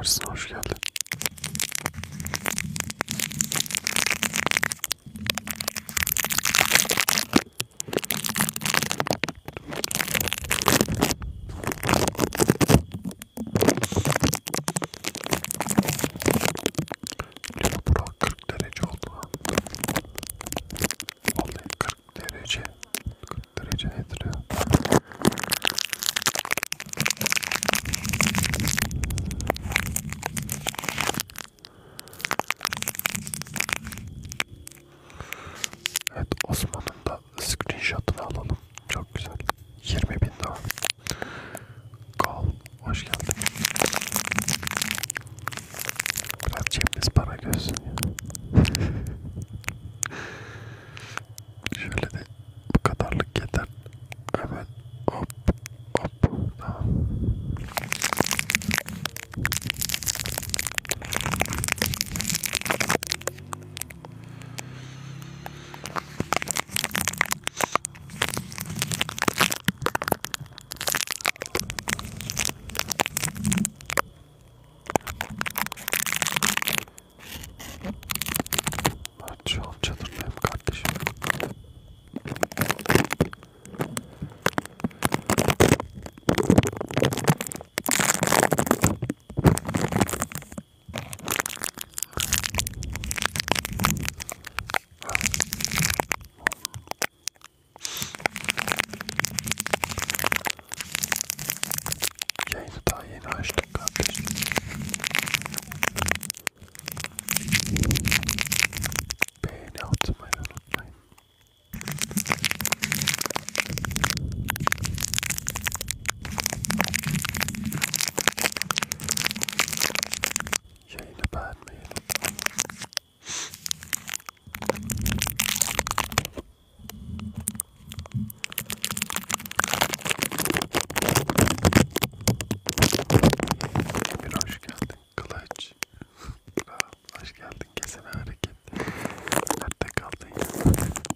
gelmişsin, hoş geldin. Bura 40 derece oldu lan. Vallahi 40 derece. 40 derece nedir ya? Evet, Osman'ın da screenshot'ını alalım. Çok güzel. 20.000 daha. Kal. Hoş geldin. Biraz cebimiz para görsün ya. Şöyle de bu kadarlık yeter. Hemen hop hop. Tamam. Evet, şu an çadırdayım kardeşim. Yayını daha yeni açtık kardeşim. Beğeni atmayı unutmayın. Yayını beğenmeyi unutmayın. Bir hoş geldin Kılıç. Kral, hoş geldin Kesene Hareket. Nerede kaldın ya?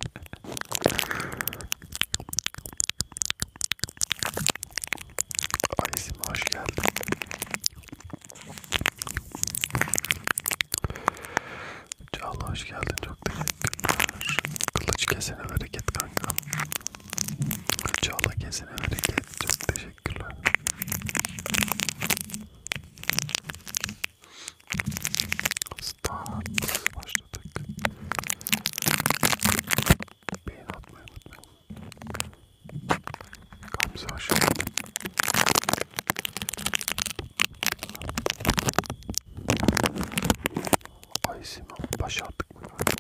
Aysim hoş geldin. Çağla hoş geldin, çok teşekkürler. Kılıç Kesene Hareket kanka. Çağla Kesene Hareket, çok teşekkürler. Start. Başladık. Beğeni atmayı unutmayın. Gamze hoş geldin. Aysim başardık mı?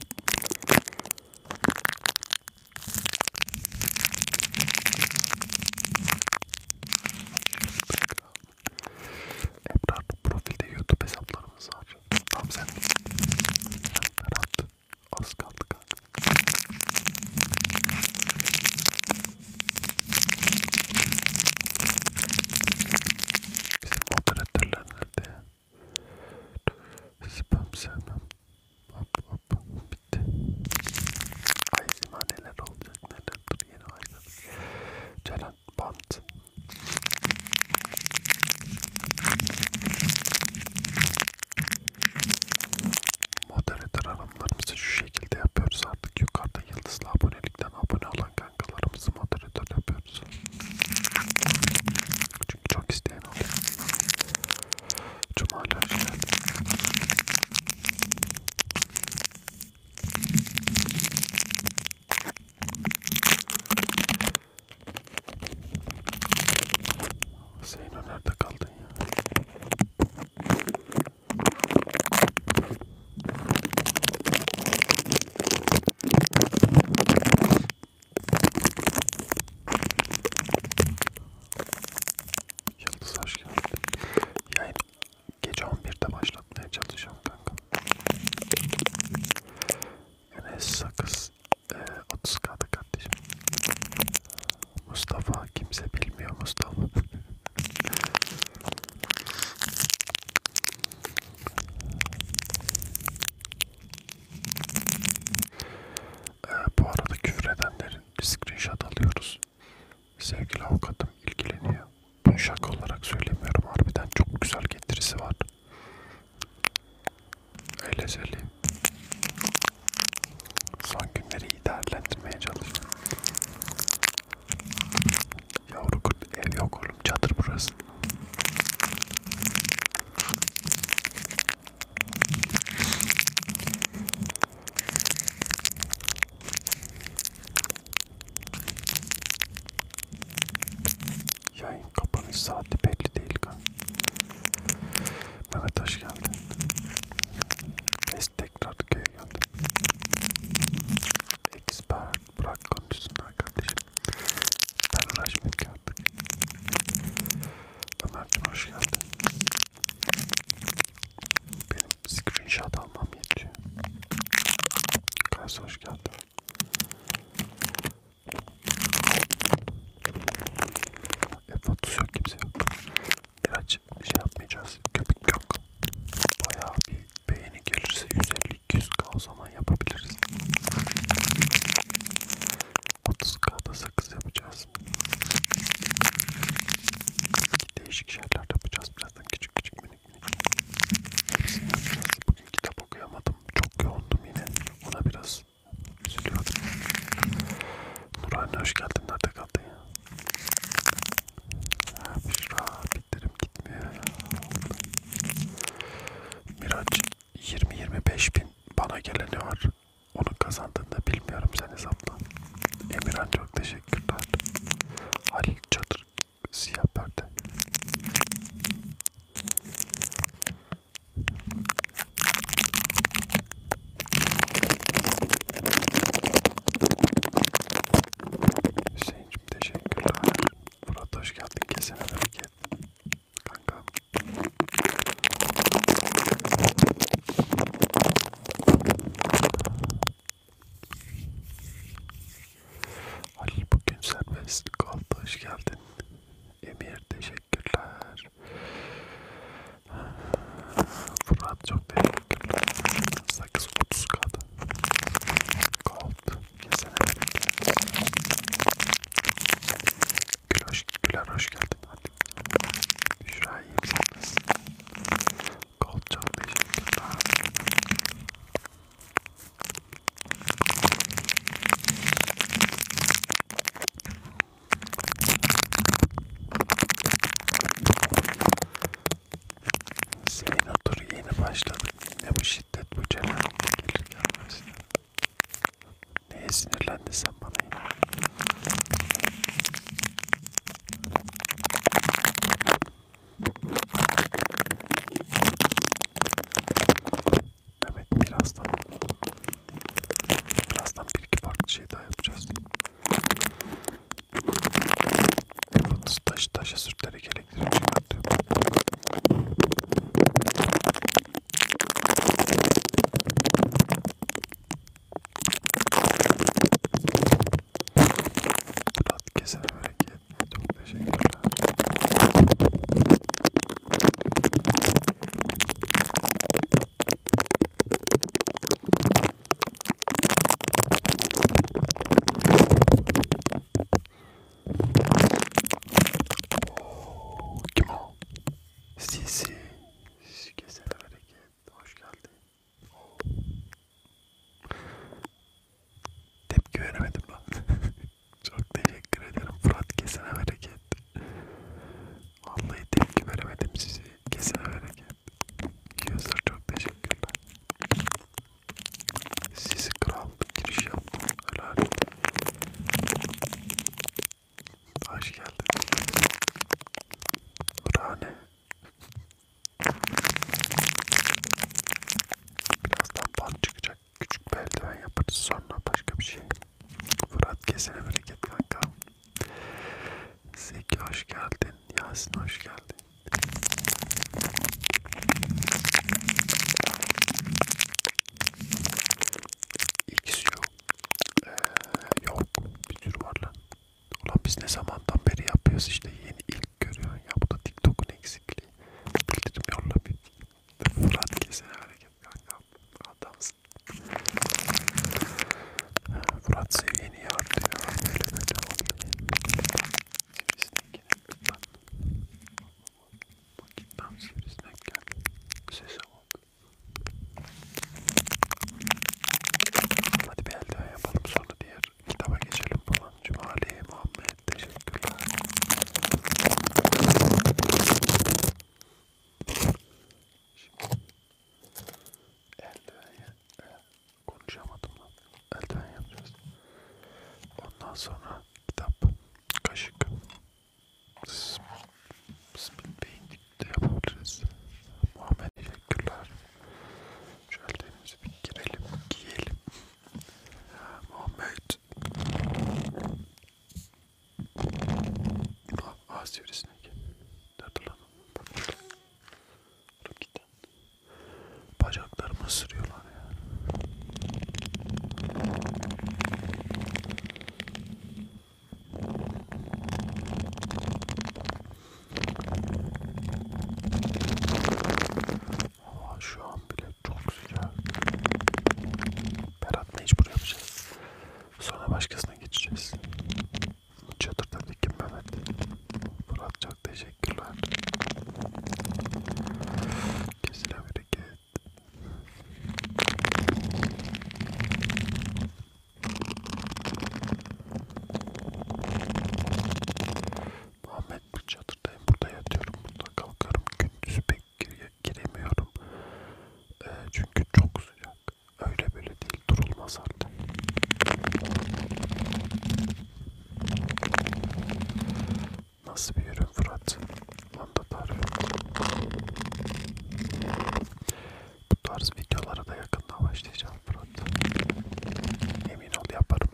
Ebrar profilde YouTube hesaplarımız var. Tam sen Berat az kaldı kanka. Bizim moderatörler nerede ya? Spam sevmem. Hop hop bitti. Ay zima neler olacak, neler dur yeni başladık. Ceren bant. Moderatör hanımlarımızı şu şekilde yapıyoruz artık. Yukarıda yıldızlı abonelikten abone olan kankalarımızı moderatör yapıyoruz. Çünkü çok isteyen oluyor. Cumali hoş geldin. Zeyno nerede kaldın ya? Yıldız hoş geldin. Yayın gece 11'de başlatmaya çalışacağım kanka. Enes Sakız 30 kağıdı kardeşim. Mustafa kimse bilmiyor Mustafa. Bu arada küfür edenlerin bir screenshot alıyoruz. Sevgili avukatım ilgileniyor. Bunu şaka olarak söylemiyorum. Harbiden çok güzel getirisi var. kullandığını da bilmiyorum sen hesapla. Emirhan çok teşekkürler. Halil Çadır siyah perde. Hüseyin'cim teşekkürler. Murat hoş geldin. Kesene bereket. Kanka. Halil bugün serbest kaldı. Hoş geldin. Emir teşekkürler. Fırat çok teşekkürler. Sakız 30 kaldı. Gold. Kesene bereket. Güler hoş geldin. Hadi. Büşra iyi misiniz? Gold çok teşekkürler. Senin otur yeni başladı. Ne bu şiddet bu Celal? Gelir gelmez. Neye sinirlendin sen bana yine? Evet birazdan bir iki farklı şey daha yapacağız. Taşa sürterek elektrik çıkartıyor. Murat keser bereket. Çok teşekkürler. Kim o? Sisi. Sisi kesene bereket. Hoş geldin. Tepki veremedim lan. Çok teşekkür ederim. Fırat kesene bereket. Vallahi tepki veremedim sizi. Kesene bereket. User çok teşekkürler. Sisi kral giriş yaptım. Helal. Hoş geldin. Burhane. Birazdan bant çıkacak. Küçük bir eldiven yaparız. Sonra başka bir şey. Fırat kesene bereket kanka. Zeki hoş geldin. Yasin hoş geldin. X yok. Yok. Bir sürü var lan. Ulan biz ne zamandan beri yapıyoruz işte. Yeni ilk görüyorsun ya. Bu da TikTok'un eksikliği. Bildirim yolla bir. Fırat kesene bereket kanka. Adamsın. Fırat seviyeni artıyor. Böyle oldu. Sivrisinekine lütfen. Bakayım sivrisinek geldi. Sese bak. Hadi bir eldiven yapalım sonra diğer kitaba geçelim falan. Cumali Muhammed teşekkürler. Şimdi eldiven konuşamadım lan. Eldiven yapacağız. Ondan sonra kitap, kaşık, split de yapabiliriz. Muhammed teşekkürler. Şu eldivenimizi bir girelim, giyelim. Muhammed. Sivrisinek. Nerede lan? Bak burada. Dur giden. Bacaklarımı ısırıyorlar ya. Hava şu an bile çok sıcak. Berat mecbur yapacağız. Sonra başkasına geçeceğiz. Çadırdaki Mehmet. Murat çok teşekkürler. Kesine bereket. Muhammed bu çadırdayım. Burada yatıyorum. Burada kalkarım. Gündüz pek giremiyorum. Çünkü çok sıcak. Öyle böyle değil. Durulmaz artık. Nasıl bir ürün Fırat? Onu da tarif. Bu tarz videolara da yakında başlayacağım Fırat. Emin ol yaparım.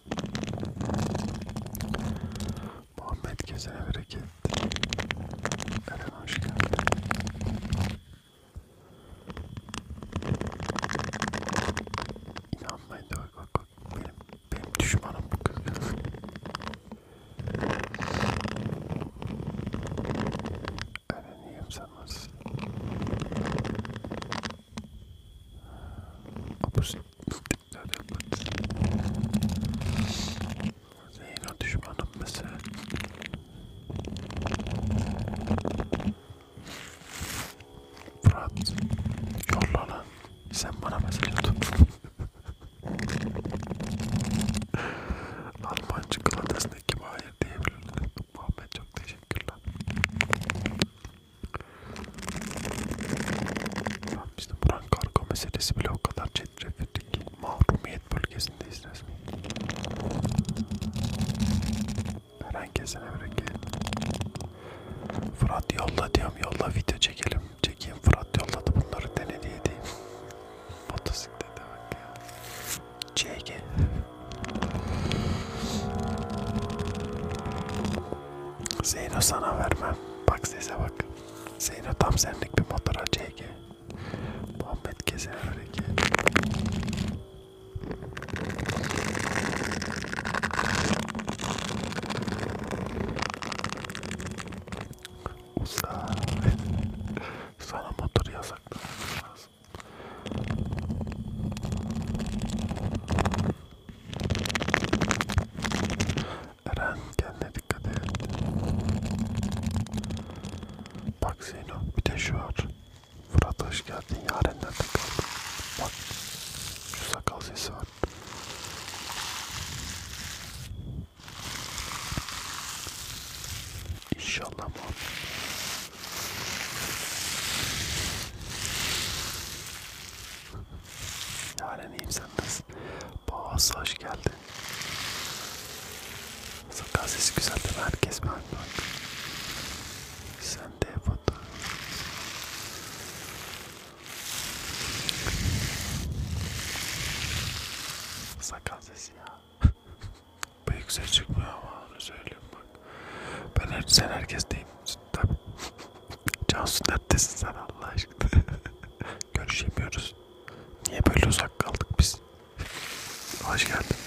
Muhammed kesene bereket. Eren hoş geldin. İnanmayın da bak. Benim düşmanım bu kız. Eren iyiyim sen nasılsın? Zeyno düşmanım mesela. Fırat yolla lan. Sen bana mesaj at. Alman çikolatasına kim hayır diyebilirler. Muhammed çok teşekkürler. Biz de buranın kargo meselesi bile o kadar çetrefilli ki mahrumiyet bölgesindeyiz resmen. Herkese bereket. Fırat yolla diyorum, yolla video çekelim. Çekeyim, Fırat yolladı bunları dene diye diyeyim. Motosiklete bak ya. CG. Zeyno sana vermem. Bak sese bak. Zeyno tam senlik bir motora CG. Muhammed kesene bereket. Usta. Sana motoru yasaklamam lazım. Eren kendine dikkat et. Bak Zeyno bir de şu var. Fırat hoş geldin. Yaren nerede kaldın? Bak şu sakal sesi var. İnşallah Muhammed. Yaren iyiyim sen nasılsın? Boğaz hoş geldin. Sakal sesi güzel değil mi? Herkes mi? Bak. Sen de fotoğraf. Sakal sesi ya. Büyük ses çıkmıyor ama onu söyleyeyim bak. Sen herkes değil misin? Tabii. Cansu neredesin sen Allah aşkına? Görüşemiyoruz. Niye böyle uzak kaldık biz? Hoş geldin.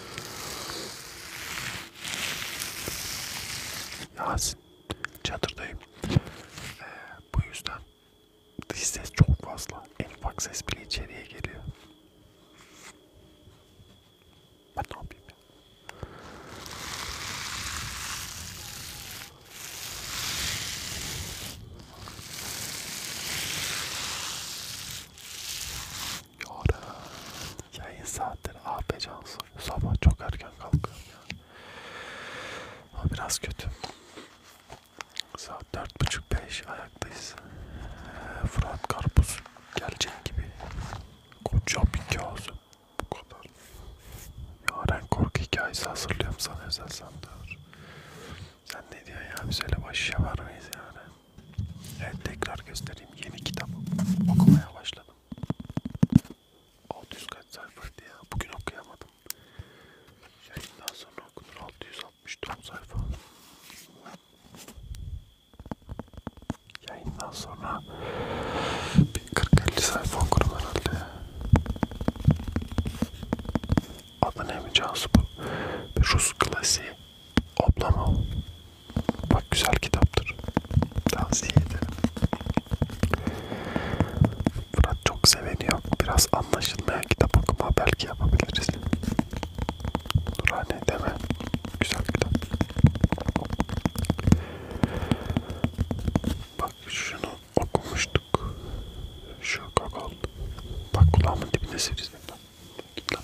Yasin. Çadırdayım. Bu yüzden dış ses çok fazla. En ufak ses bile içeriye geliyor. Ben ne yapayım ya? Yayın saatleri abi Cansu. Sabah çok erken kalkıyorum ya. O biraz kötü. Saat 4.30-5 ayaktayız. Fırat karpuz gelecek gibi. Koca bir kağıt. Bu kadar. Yaren korku hikayesi hazırlıyorum sana özel sandığı. Sen ne diyorsun ya? Biz öyle başa var mıyız yani? Evet tekrar göstereyim. Yeni kitap okumaya başladım. 600 kaç sayfaydı ya? Bugün okuyamadım. Yayından sonra okunur 664 sayfa. Yayından sonra 40-50 sayfa okurum herhalde. Adı ne mi Cansu bu? Rus klasiği. Oblama. Bak güzel kitaptır. Tavsiye ederim. Fırat çok seveniyor. Biraz anlaşılmayan kitap okuma belki yapabiliriz. Nurhane deme. Güzel kitap. Bak şunu okumuştuk. Şu kakal. Bak kulağımın dibine sivrisinek. Git lan.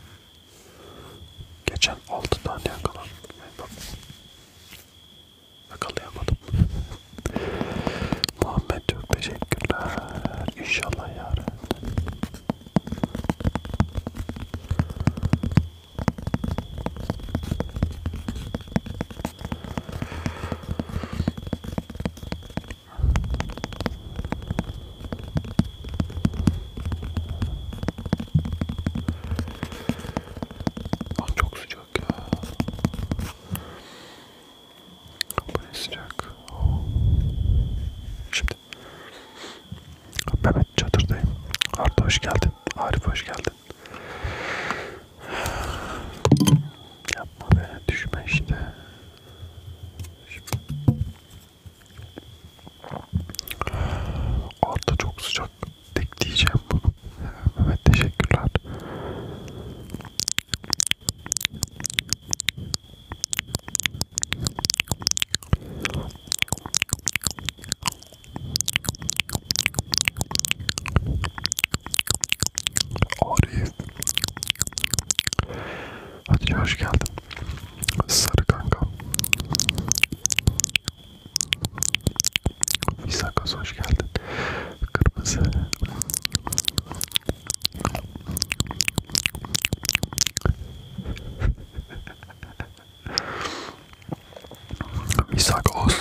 Geçen 6 tane yakaladım. Bak. Yakalayamadım. Muhammed çok teşekkürler. İnşallah yarın. Hoş geldin. Sarı kanka. İsakas hoş geldin. Kırmızı. İsakos.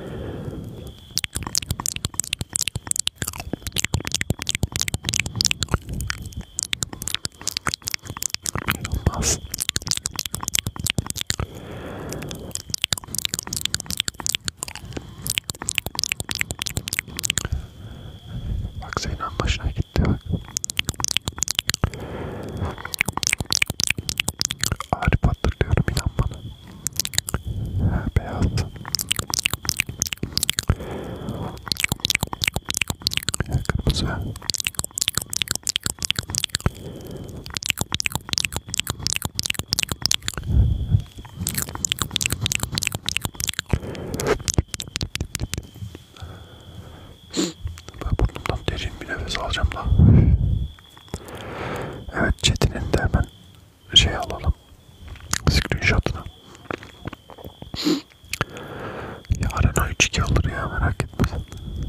Olmaz. Bak senin başına gitti bak. Arif hatırlıyorum inan bana. Ha, beyaz. Ya, kırmızı. Ben burnumdan derin bir nefes alacağım da. Evet, chatinin de hemen şey alalım. Screenshot'ını. Yarın o 3-2 alır ya, merak etme sen.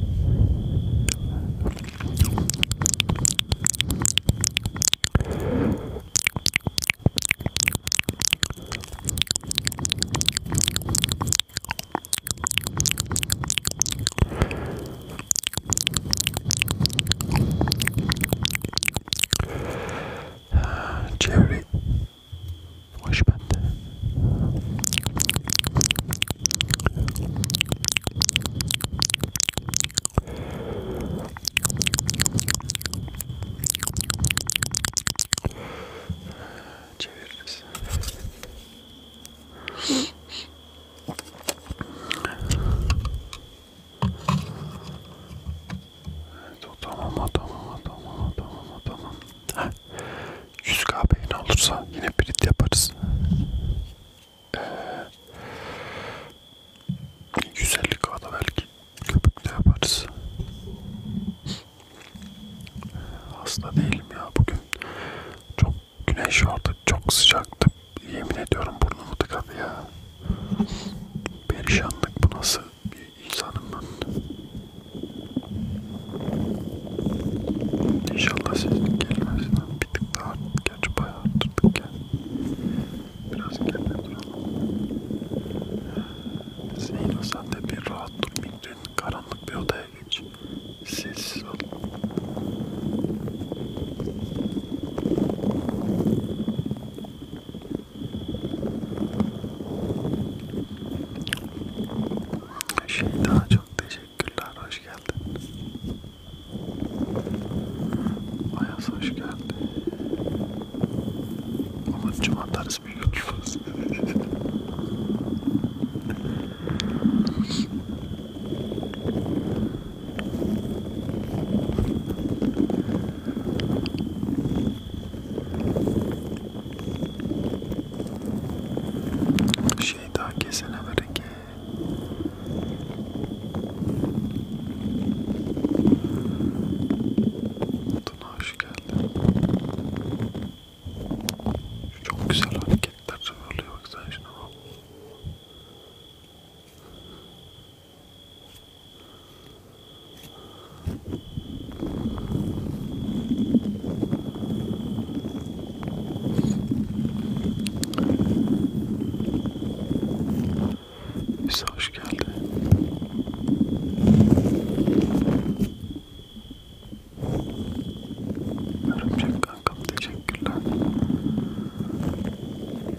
Çevre hoş bende. Çeviririz. Evet, tamam. Heh. 100K beğeni olursa yine birit yaparız. 150K'da belki köpükle yaparız. Hasta değilim ya bugün. Çok güneş vardı, çok sıcaktı. Yemin ediyorum burnumu tıkadı ya. Perişanlık, bu nasıl bir insanım ben. İnşallah ses gelmez. Bir tık daha, gerçi bayağı arttırdık ya. Biraz gelme duralım. Zeyno sen de bir rahat dur. Mikrin karanlık bir odaya geç. Sessiz ol. Şeyda çok teşekkürler, hoş geldin. Ayaz hoş geldin. Amancım atarız bir YouTube'uz. Şeyda kesene bereket. Tuna hoş geldin. Çok güzel hareketler oluyor, bak sen şuna bak. Bize hoş geldin. Örümcek kankam teşekkürler.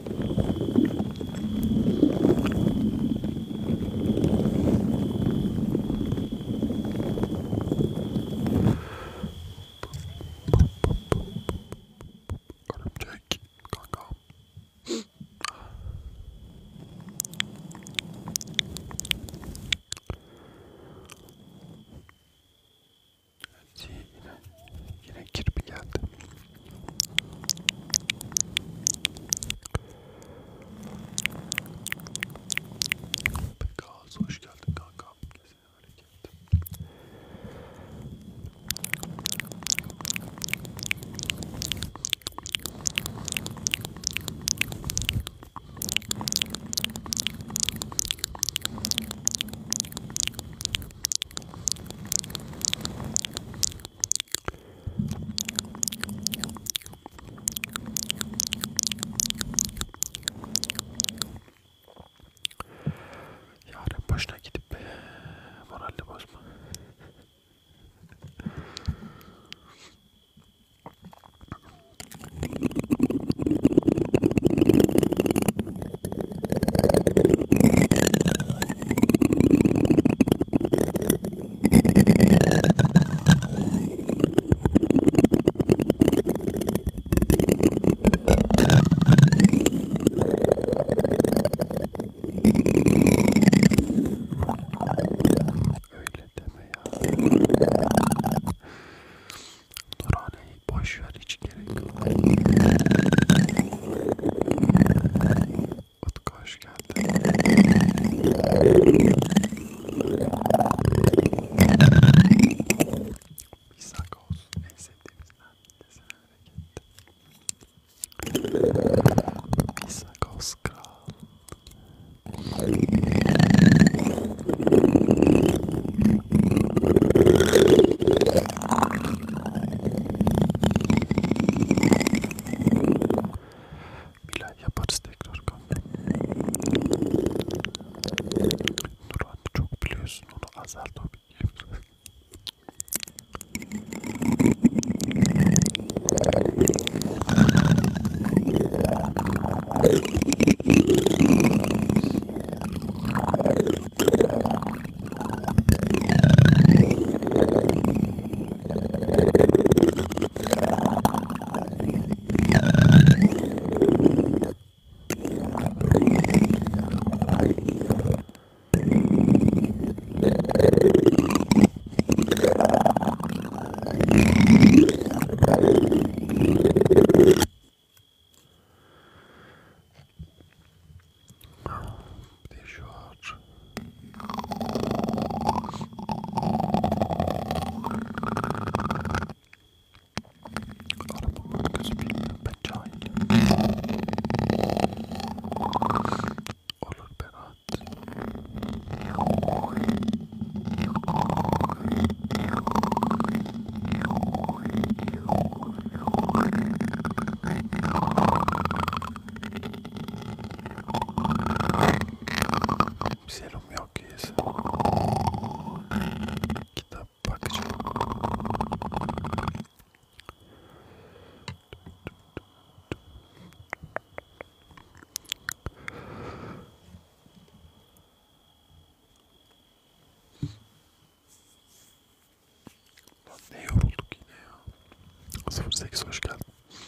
Ne yorulduk yine ya. 08 hoş geldin.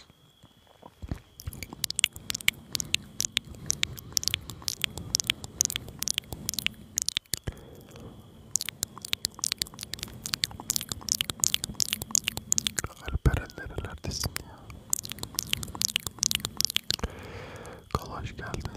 Alperen nerelerdesin ya? Kalaş geldin.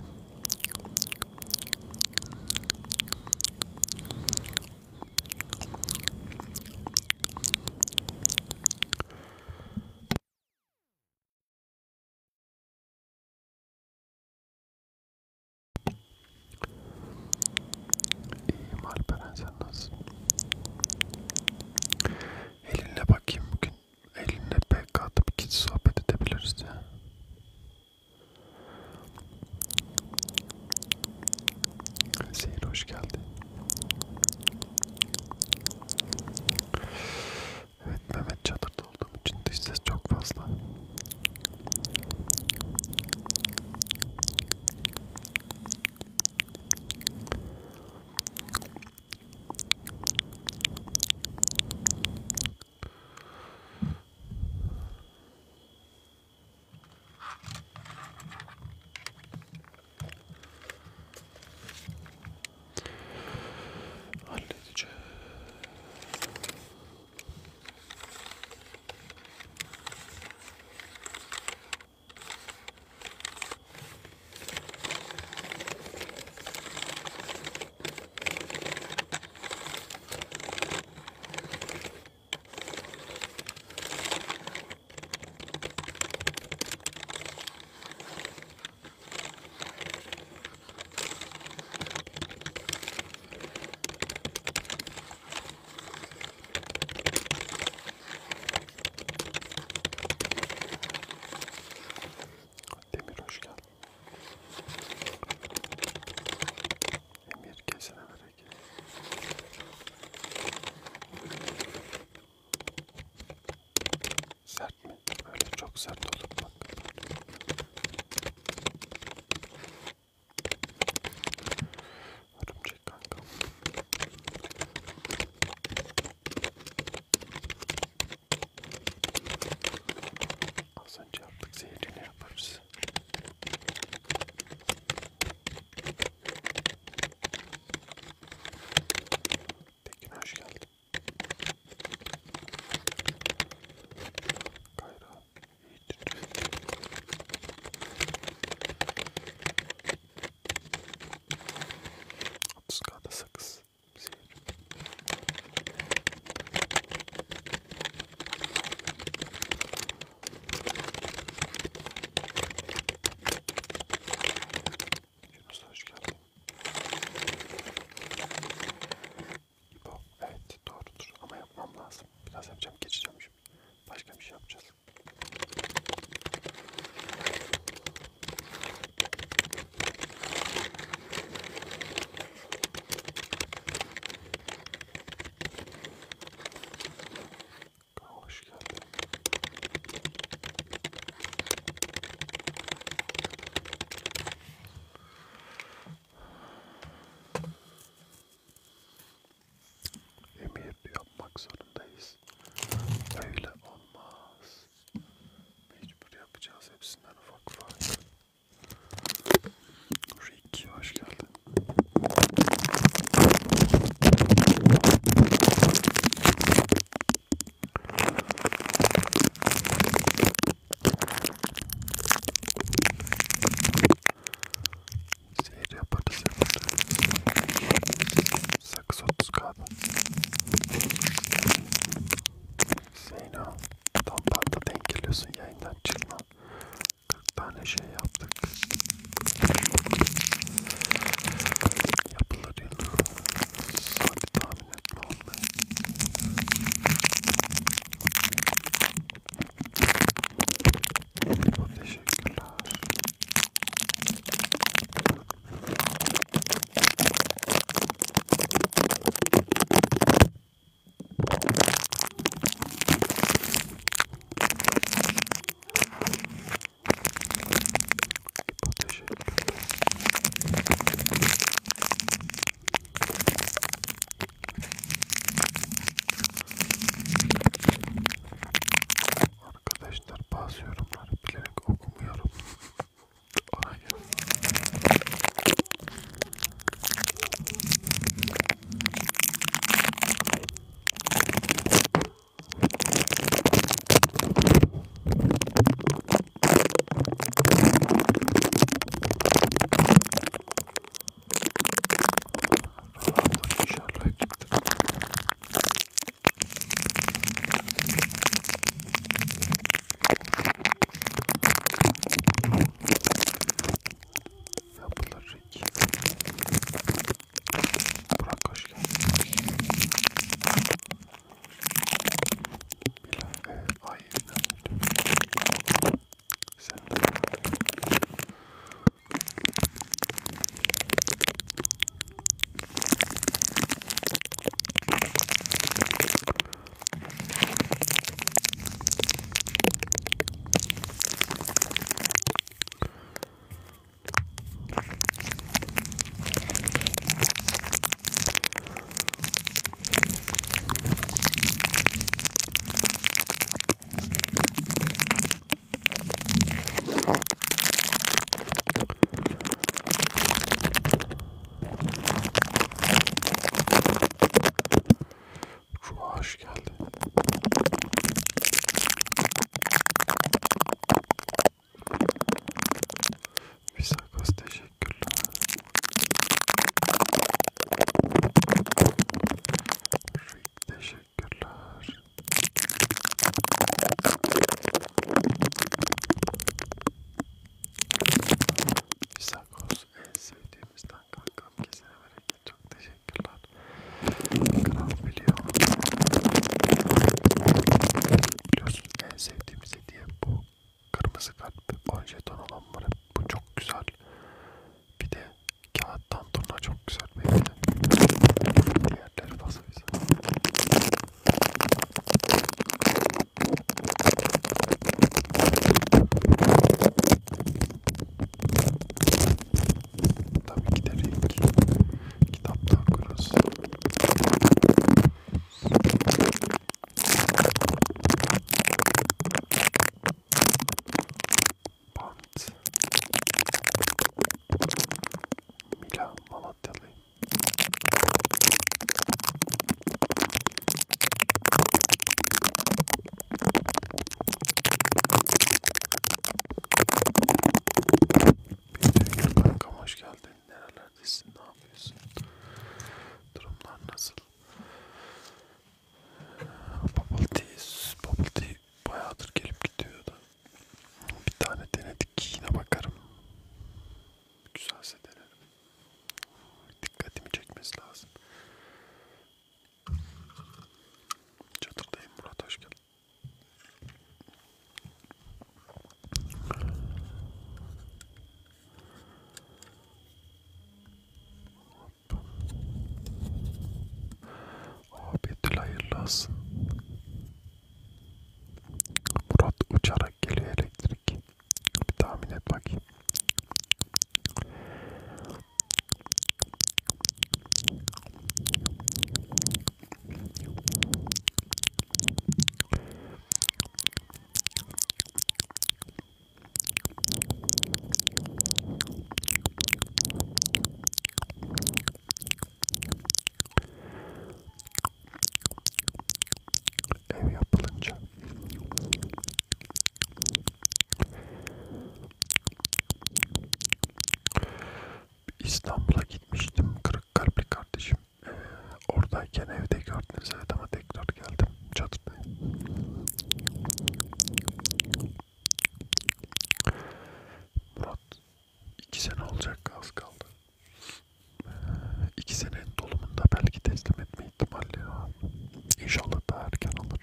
İyiyim Alperen, sen nasılsın? Elinle bakayım bugün. Elinle PK atıp iki sohbet edebiliriz ya. Seyir hoş geldin. Evet, Mehmet çadırda olduğum için dış ses çok fazla. güzelse denerim. Dikkatimi çekmesi lazım. Çadırdayım Murat, hoş geldin. Betül hayırlı olsun. Murat uçarak geliyor elektrik. Bir tahmin et bakayım. Ev yapılınca. İstanbul'a gitmiştim. Kırık kalpli kardeşim. Oradayken evde gördünüz, evet, ama tekrar geldim. Çadırdayım. Murat 2 sene olacak, az kaldı. 2 senenin dolumunda belki teslim etme ihtimali var. İnşallah daha erken olur.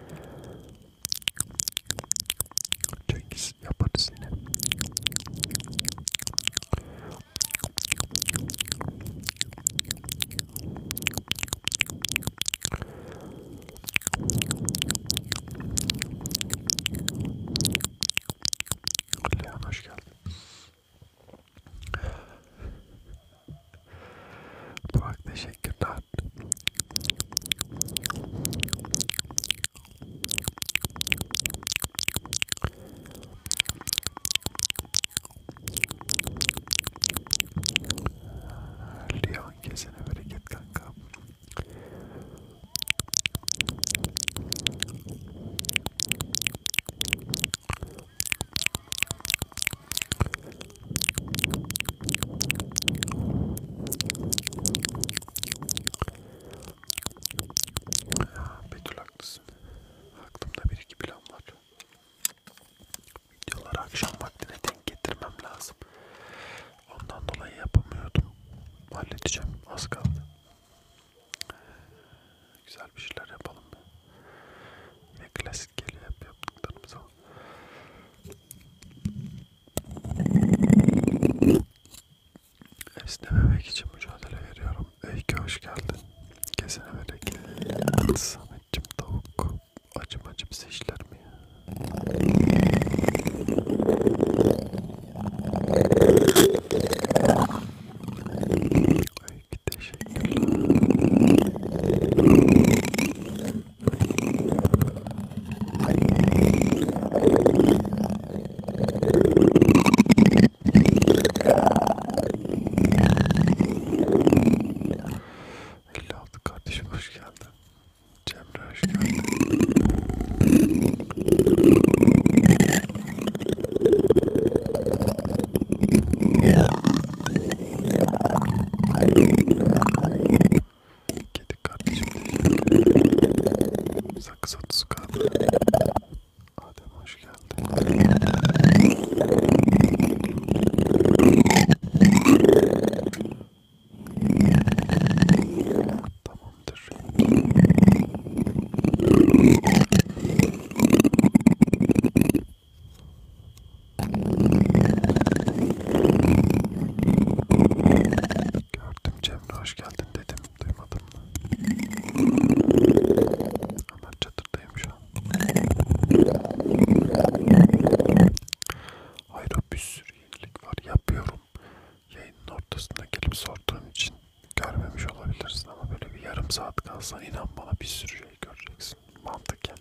Cengiz yaparız yine. Leon hoş geldin. Burak teşekkürler. Leon kesene bereket kanka. Betül haklısın. Aklımda bir iki plan var. Videoları akşam vaktine denk getirmem lazım. Ondan dolayı yapamıyordum. Halledeceğim. Az kaldı. Güzel bir şeyler yapalım. Yine klasik geliyor hep yaptıklarımız ama. Esnememek için mücadele veriyorum. Öykü hoş geldin. Kesene bereket. Samet'cim tavuk. Acım acım seçler mi ya? Öykü teşekkürler. Elli kardeşim hoş geldin. Cemre hoş geldin. Kedi kardeşim teşekkür. Sakız 30 kaldı. Adem hoş geldin. Tamamdır. Gördüm Cemre hoş geldin dedim. Duymadın mı? Ama çadırdayım şu an. Hayır, bir sürü yenilik var. Yapıyorum. Yayının ortasında gelip sorduğun için görmemiş olabilirsin ama böyle bir yarım saat kalsan inan bana bir sürü şey göreceksin. Mantıken.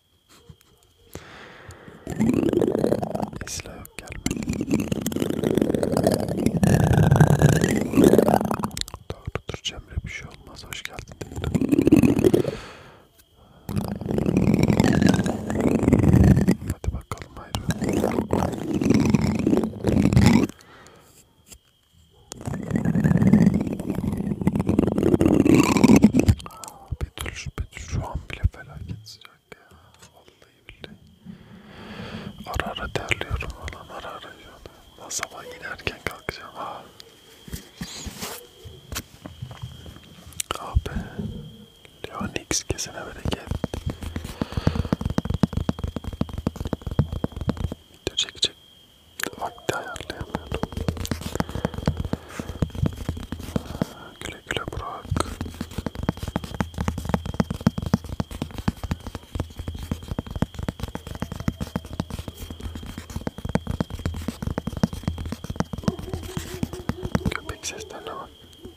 Esla yok, gelmedi. Doğrudur Cemre, bir şey olmaz. Hoş geldin. Hadi bakalım, hayır. Betül şu an bile felaket sıcak ya. Vallahi billahi. seslerine bak.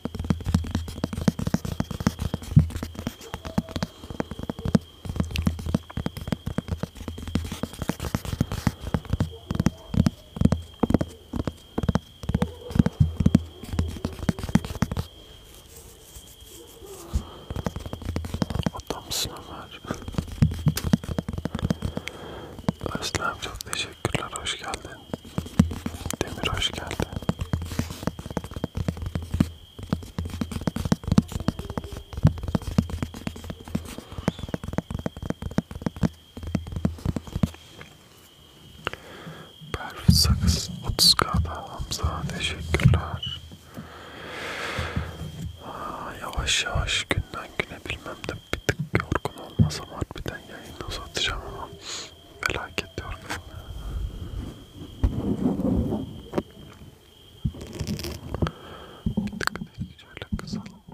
Adamsın Ömer. Özlem çok teşekkürler. Hoş geldin. Demir hoş geldin. Perfect Sakız 30K'da Hamza teşekkürler. Yavaş yavaş günden güne bilmem de bir tık yorgun olmasam harbiden yayını uzatacağım ama felaket yorgunum. Bir tık şöyle kısalım.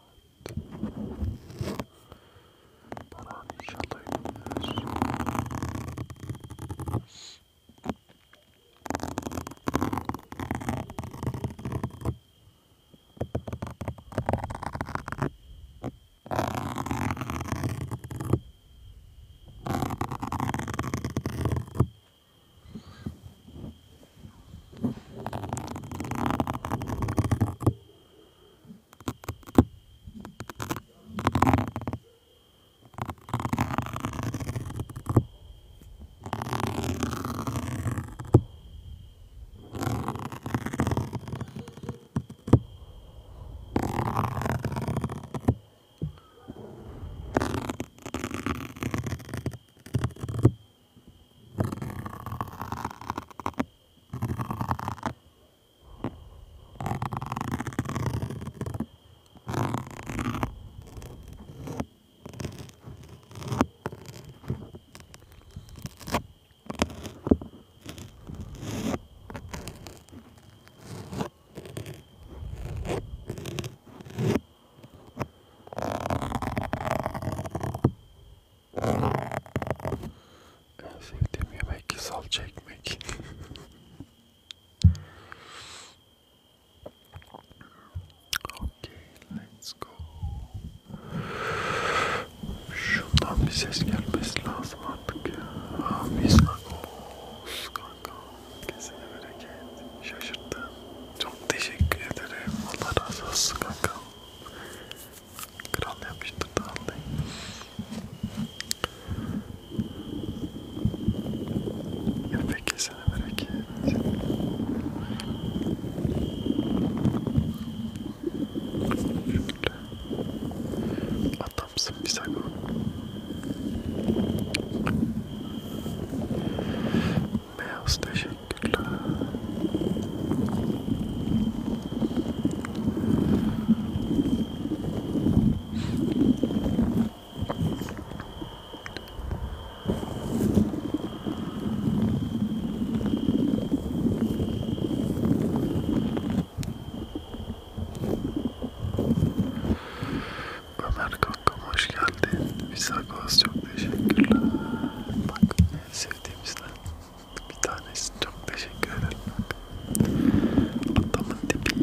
Baran inşallah yürür. Sevdiğim yemek salça ekmek. Okay, let's go. Şundan bir ses gelmesi lazım artık ya. Biz kanka. Kesene bereket. Şaşırttın. Çok teşekkür ederim. Allah razı olsun kanka. Kral yapıştırdı vallahi. Efe kesene bereket. Şöyle. Adamsın bir sakın. Beyaz teşekkürler. Ömer kankam hoş geldin. Visagos çok teşekkürler. Bak en sevdiğimizden bir tanesi. Çok teşekkür ederim. Adamın tipi.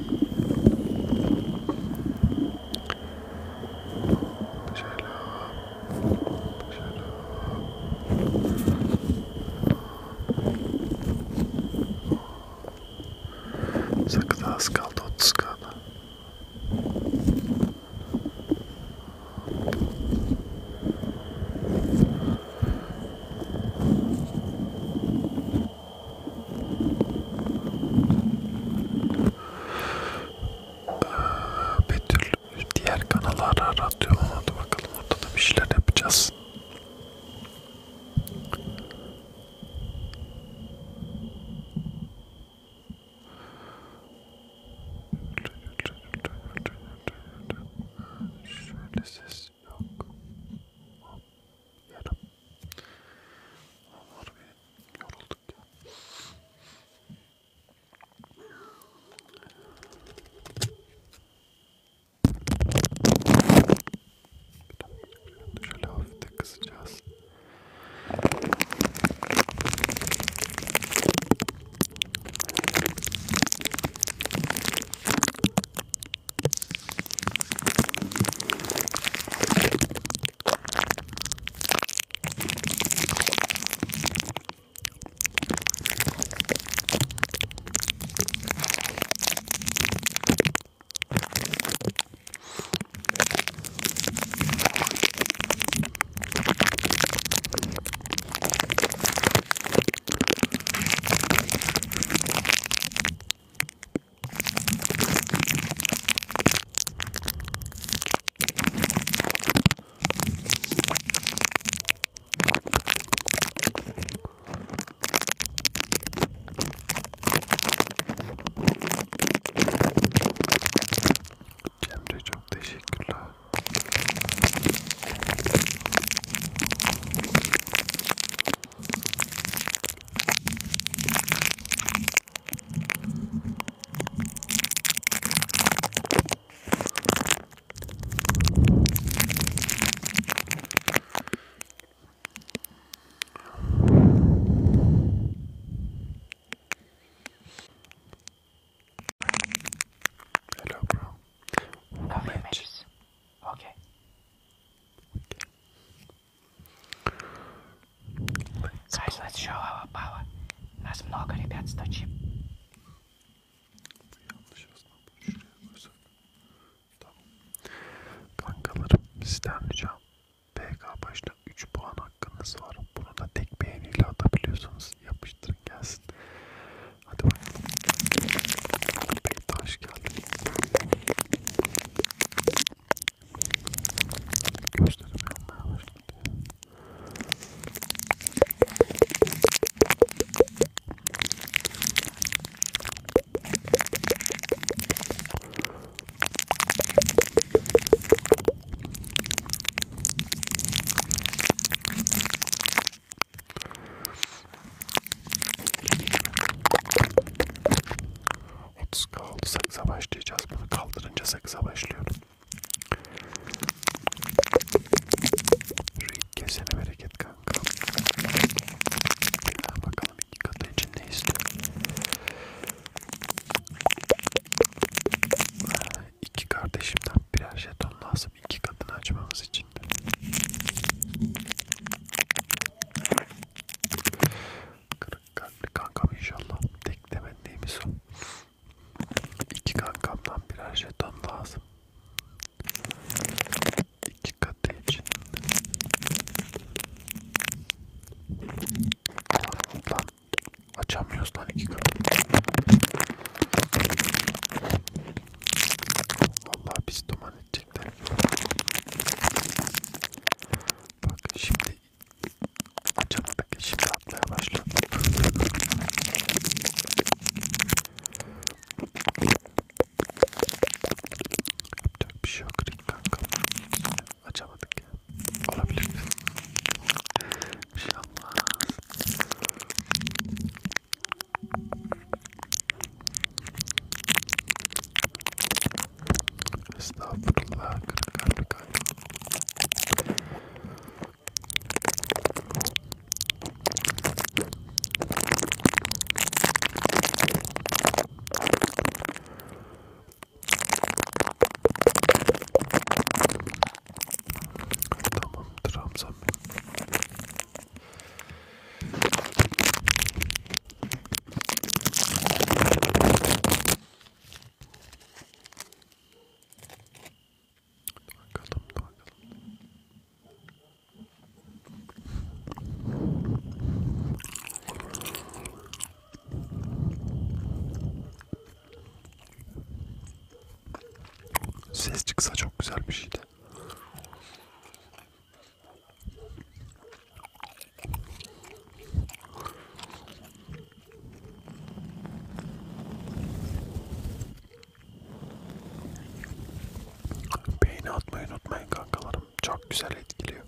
Şöyle şöyle. Sakız az kaldı 30K'da. Betül diğer kanalları aratıyor. Hadi bakalım orada da bir şeyler yapacağız. sizden ricam. PK başına 3 puan hakkınız var. Bunu da tek beğeniyle atabiliyorsunuz. Yapıştırın gelsin. Hadi bakalım. Bekle, hoş geldin. Gözlerim yanmaya başladı. Kaldı. Sakıza başlayacağız. Bunu kaldırınca sakıza başlıyorum. Reed kesene bereket kanka. Bakalım iki katı için ne istiyor? İki kardeşimden birer jeton lazım. İki katını açmamız için de. Kırık kalpli kankam inşallah. Tek temennimiz o. İki kankamdan birer jeton lazım. İki katı için. Lan açamıyoruz lan iki katı. Vallahi biz duman edecekler. Bak şimdi açamadık. Şimdi atmaya başladım. Yapacak bir şey yok kanka. Açamadık ya. Olabilir. Bir şey olmaz. Estağfurullah. Kırık kalbi kanka. Tamamdır Hamzam benim. Bakalım. Ses çıksa çok güzel bir şeydi. Beğeni atmayı unutmayın kankalarım. Çok güzel etkiliyor.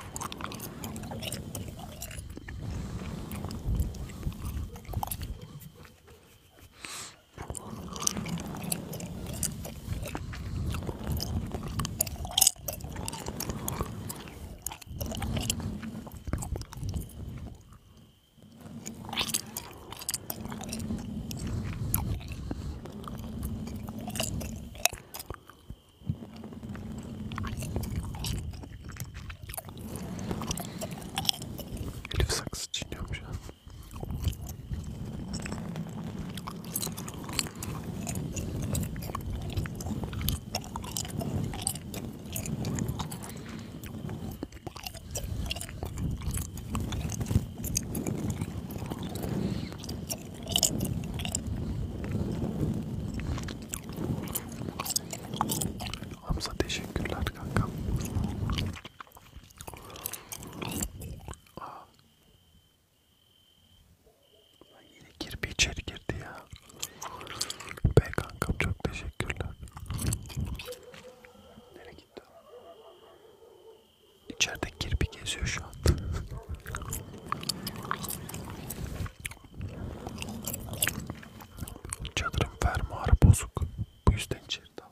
Elif saksı çiğniyormuş ya. Hamza teşekkürler kankam. Yine kirpi içeri girdi ya. Be kankam çok teşekkürler. Nereye gitti? İçeride kirpi geziyor şu an. Çadırın fermuarı bozuk. Bu yüzden içeri daldı.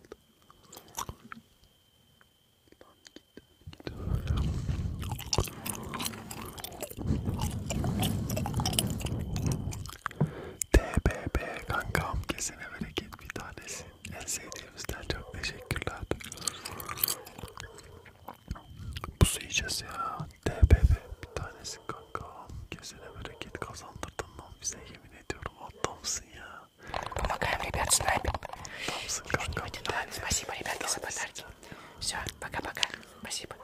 TBB kankam kesene bereket bir tanesi. En sevdiğimizden çok teşekkürler. Bu su yiyeceğiz ya. TBB bir tanesi kankam. Kesene bereket kazandırdın lan bize, yemin ediyorum adamsın ya. Помогаем, ребят, снайпим. Adamsın kankam. Да, спасибо, ребятки, за подарки. Все, пока-пока. Спасибо.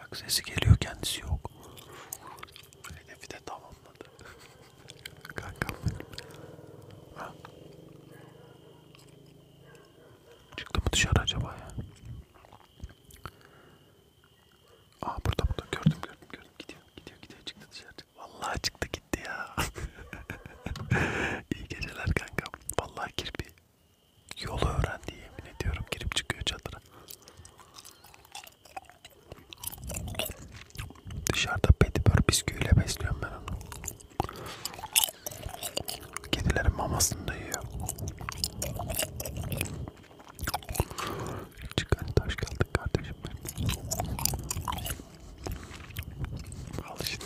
Bak sesi geliyor, kendisi yok. Hedefi de tamamladı. Kankam benim. Ha. Çıktı mı dışarı acaba ya? Aa burada gördüm. Gidiyor çıktı dışarı. Vallahi çıktı gitti ya. İyi geceler kankam. Vallahi kirpi yolu öğrendi, yemin ediyorum, girip çıkıyor çadıra. Dışarıda petibör bisküviyle besliyorum ben onu. Kedilerin mamasını da yiyor. Çıkan taş kaldık kardeşim benim. Al işte.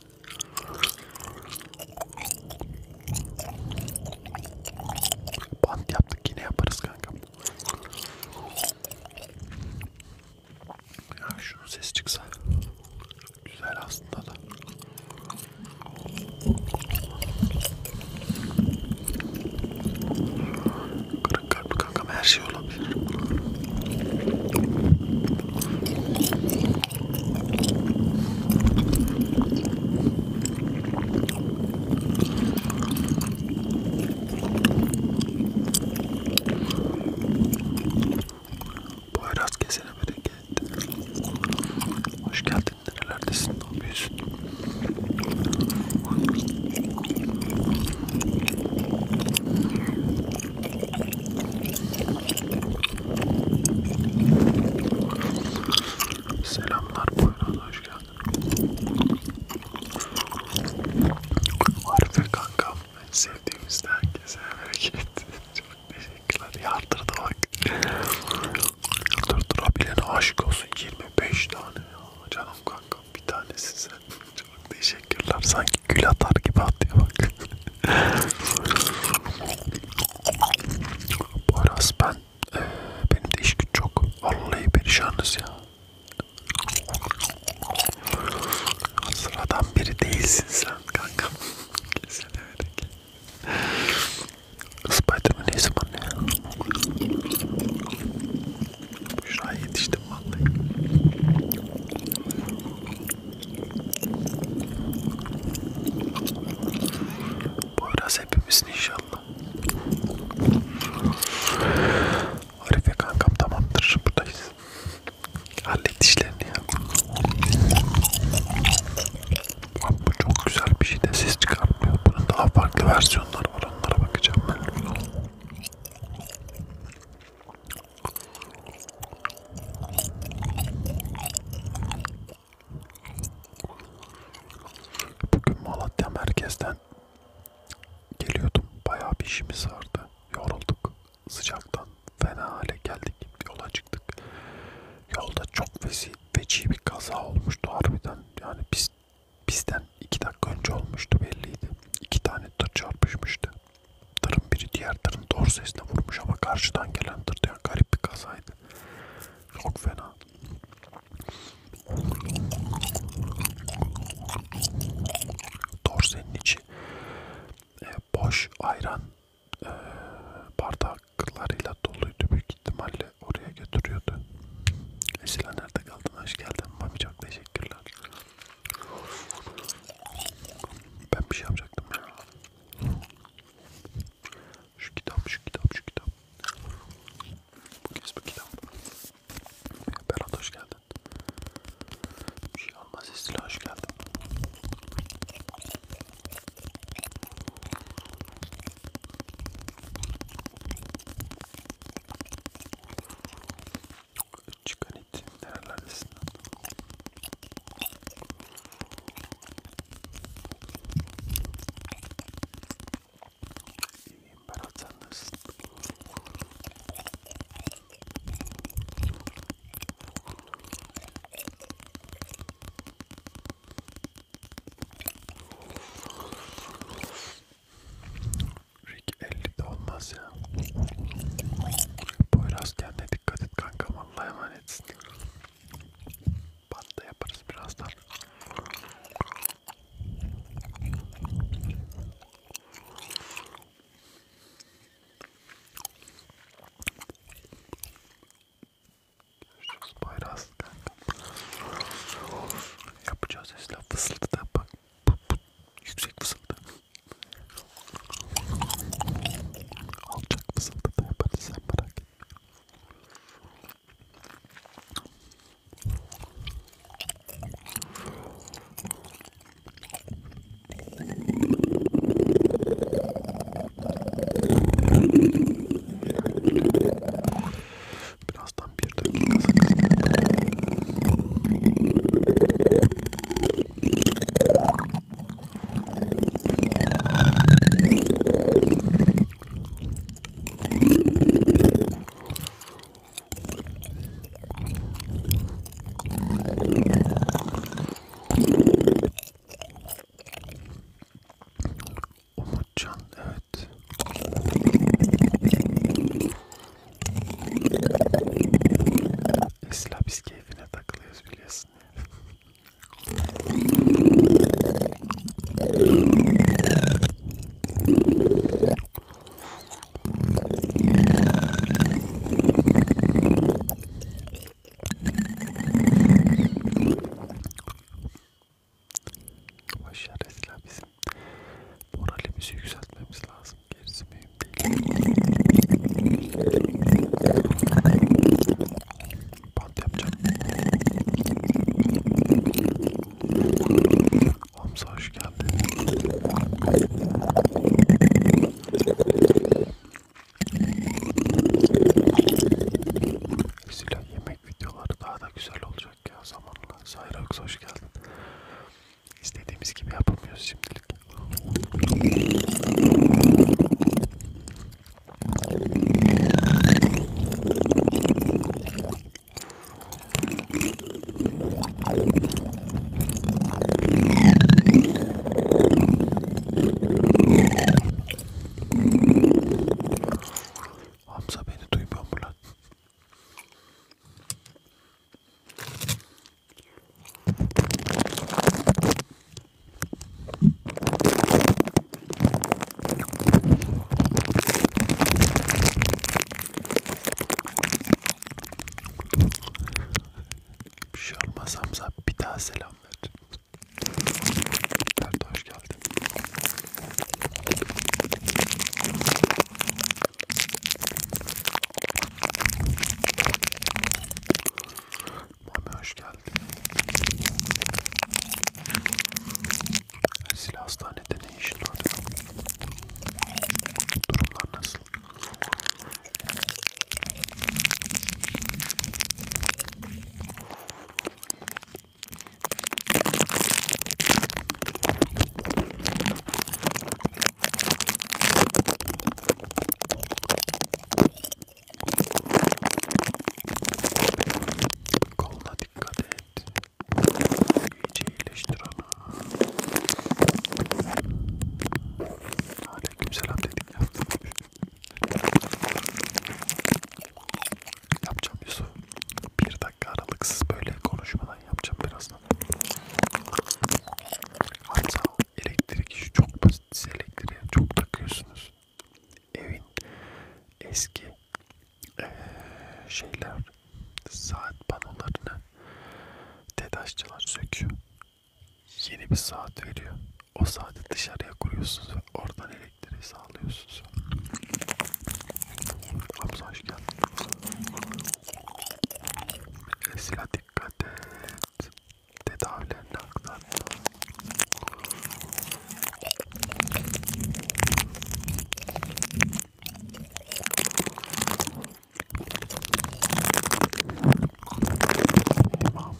Bant yaptık, yine yaparız kankam. Ya şunun sesi çıksa. Güzel aslında da. Kırık kalpli kankam, her şey olabilir. Poyraz kesene bereket. Hoş geldin. Nerelerdesin? Ne yapıyorsun? Selamlar Poyraz, hoş geldin. Arife kankam, en sevdiğimizde herkese bereket. Çok teşekkürler. Yardırdı bak. Durdurabilene aşık olsun. 25 tane ya. Canım kankam, bir tanesi sen. Çok teşekkürler. Sanki gül atar gibi atıyor bak. Poyraz benim de iş güç çok. Vallahi perişanız ya. Sıradan biri değilsin sen kankam. Kesene bereket. Spiderman ne zaman ya? Büşra'ya yetiştim vallahi. Poyraz hepimizin inşallah. Arife kankam tamamdır, buradayız. Hallet işlerini ya. Bu çok güzel bir şey de ses çıkartmıyor. Bunun daha farklı versiyonları var, onlara bakacağım ben. Bugün Malatya merkezden geliyordum. Bayağı bir işimiz vardı. Yorulduk. Sıcaktan fena hale geldik. Yola çıktık. Yolda çok feci bir kaza olmuştu harbiden. Yani bizden 2 dakika önce olmuştu, belliydi. 2 tane tır çarpışmıştı. Tırın biri diğer tırın dorsesine vurmuş ama karşıdan gelen tırdı. Yani garip bir kazaydı. Çok fena. Dorsenin içi boş ayran bardaklarıyla doluydu. Büyük ihtimalle oraya götürüyordu. Esila nerede kaldın? Hoş geldin. Mami çok teşekkürler. Ben bir şey yapacaktım ya. Şu kitap. Bu kitap. Berat hoş geldin. Bir şey olmaz. Esila hoş geldin. Çıkan it. Nerelerdesin? İyiyim Berat, sen nasılsın? Rick 50'de olmaz ya. Poyraz kendine dikkat et kankam, Allah'a emanetsin. Batta yaparız birazdan. Görüşürüz Poyraz kankam. Mesela biz keyfine takılıyoruz biliyorsun. Başarısıyla bizim moralimizi yükseltmemiz lazım. Gerisi mühim değil. Bant yapacağım. Hamza hoş geldin. Silah yemek videoları daha da güzel olacak ya zamanla. Sayrox hoş geldin. İstediğimiz gibi yapamıyoruz şimdilik. Hamza beni duymuyor mu lan? Bir şey olmaz Hamza. Bir daha selam ver. Nerede hoş geldin. Mami hoş geldin. Silah hastanede ne işin var? Durumlar nasıl? Koluna dikkat et. İyice iyileştir onu. Aleykümselam dedik ya. Yapacağım Yusuf. 1 dakika aralıksız böyle konuşmadan yapacağım birazdan. Hamza elektrik işi çok basit. Siz elektriğe çok takıyorsunuz. Evin eski şeyler, saat panolarını TEDAŞçılar söküyor. Yeni bir saat veriyor. O saati dışarıya kuruyorsunuz ve oradan elektriği sağlıyorsunuz. Hamza hoş geldin. Esila dikkat et. Tedavilerini aktarma. Tamam.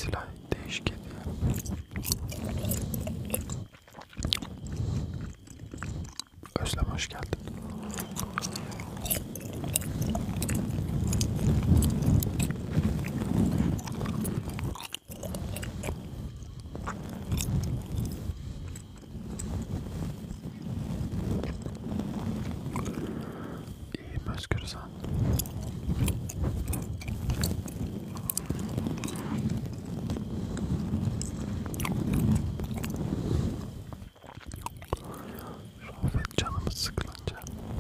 silah değişik hediye. Özlem hoş geldin. İyiyim Özgür sen. Rafet canımız sıkılınca.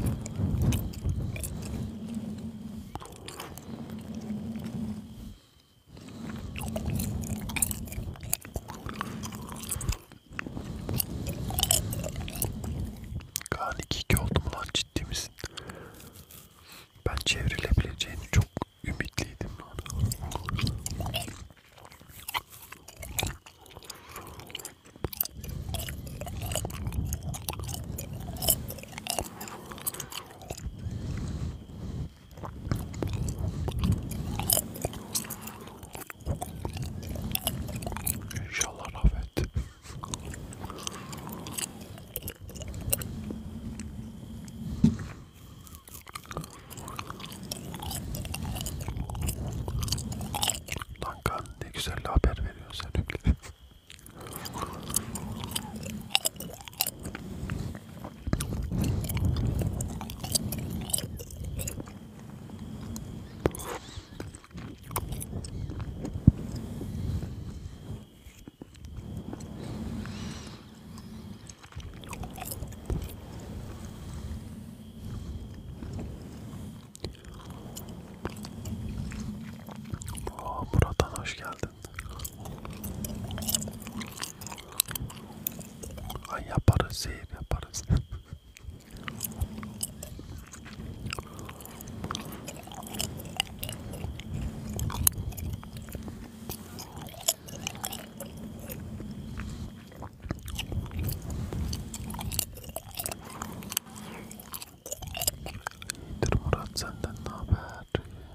Kaan 2-2 oldu mu lan, ciddi misin? Ben çevrilebileceğini çok ümitliydim lan. İnşallah Rafet. Lan Kaan ne güzel haber veriyorsun sen öyle. Oo, Murat'tan hoş geldin. Ay yaparız, seyir yaparız. İyidir Murat, senden ne haber?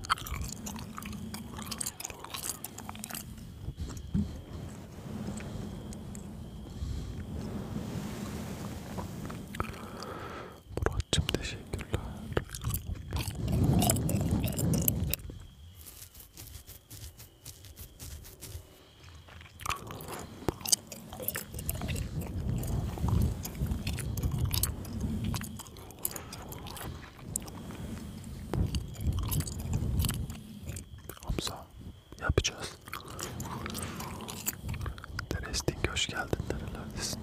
Murat'cığım teşekkürler. Hamza yapacağız. Teresting hoş geldin, nerelerdesin?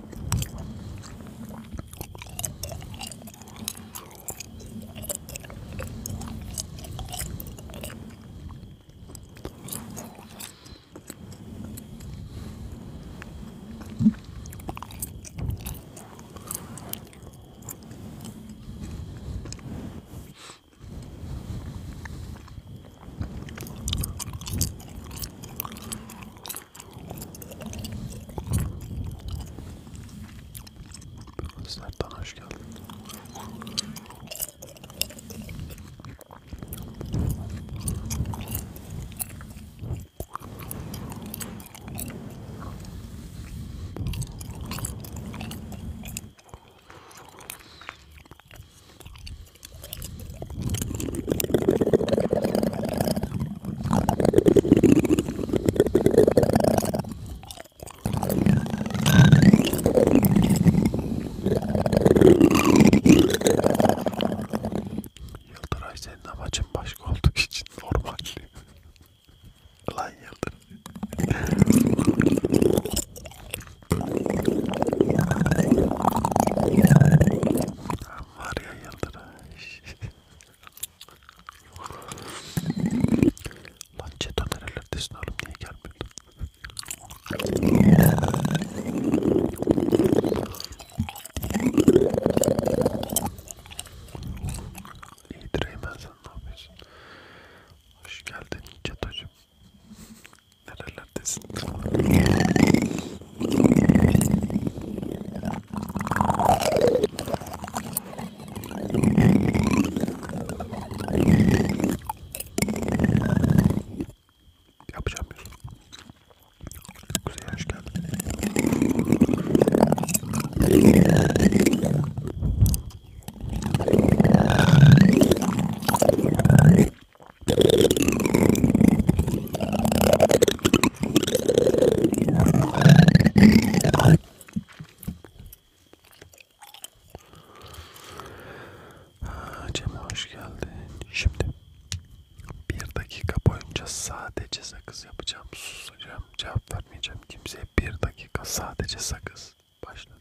Sertan hoş geldin. Yıldıray, senin amacın başka olduğu için normal. Lan Yıldıray. Var ya Yıldıray. Lan Çeto nerelerdesin oğlum, niye gelmiyordun? İyidir Eymen, sen ne yapıyorsun? Hoş geldin Çeto'cum. Nerelerdesin? Yapacağım. Cem'e hoş geldin. Şimdi 1 dakika boyunca sadece sakız yapacağım. Susacağım. Cevap vermeyeceğim kimseye. 1 dakika sadece sakız. Başladı.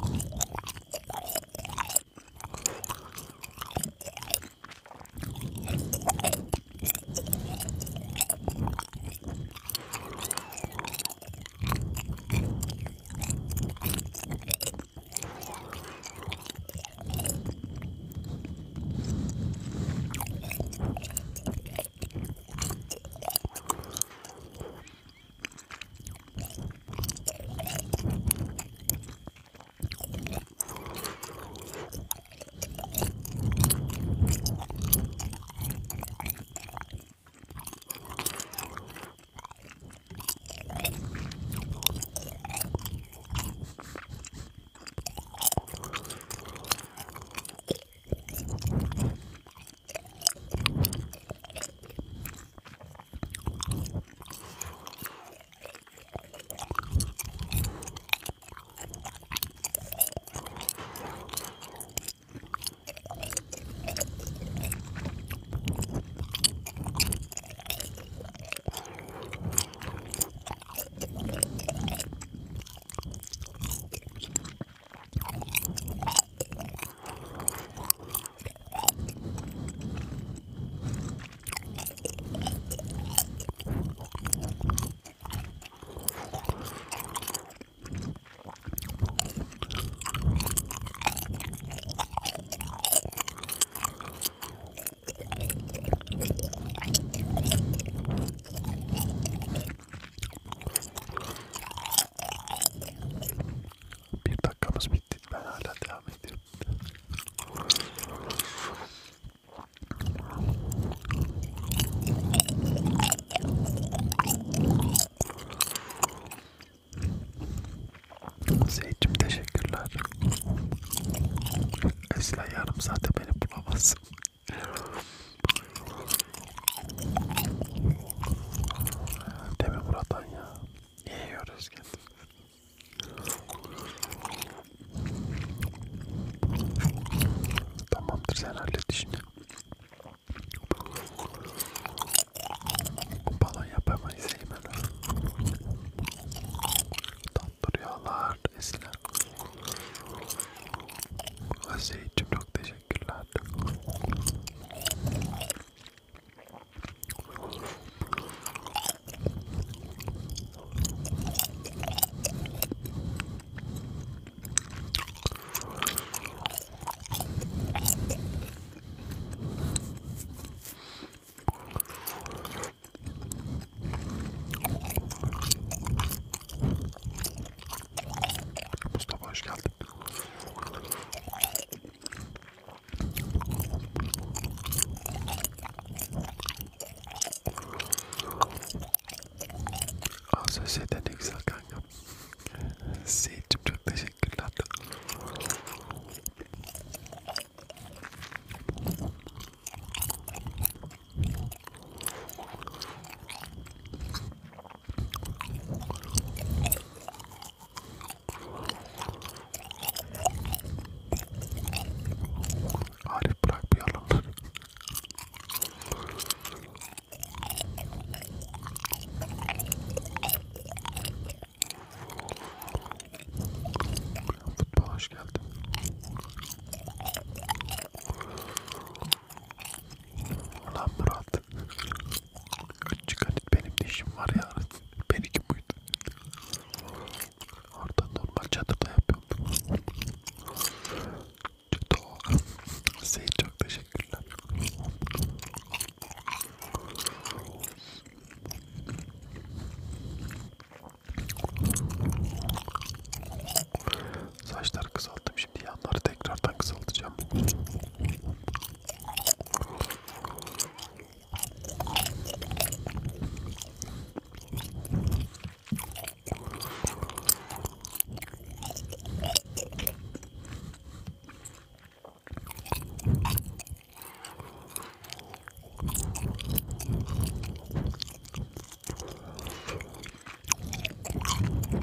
Bir dakikamız bitti. Ben hala devam ediyorum. Seyit'cim teşekkürler. Esra yarım saate beni bulamazsın. Değil mi Murat'tan ya? İyi yiyoruz kendimizi. Tamamdır sen hallet işini. Balon yapamayız Eymen. Tatlı rüyalar Esra.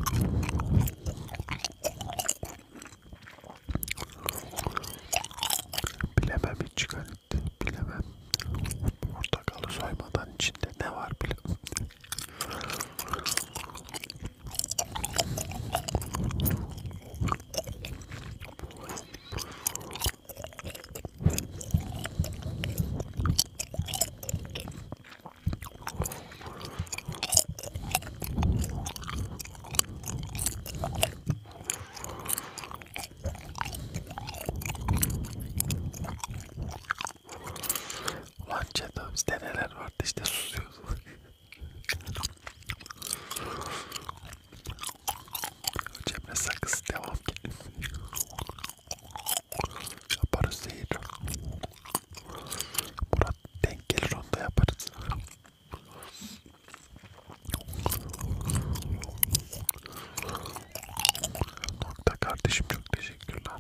Bilemem hiç Galit. Bilemem. Portakalı soymadan içinde ne var bilemem. Ulan Çeto bizde neler vardı işte susuyoruz. Cemre sakız devam gelin. Yaparız zehir. Murat denk gelir onu da yaparız. Nokta kardeşim çok teşekkürler.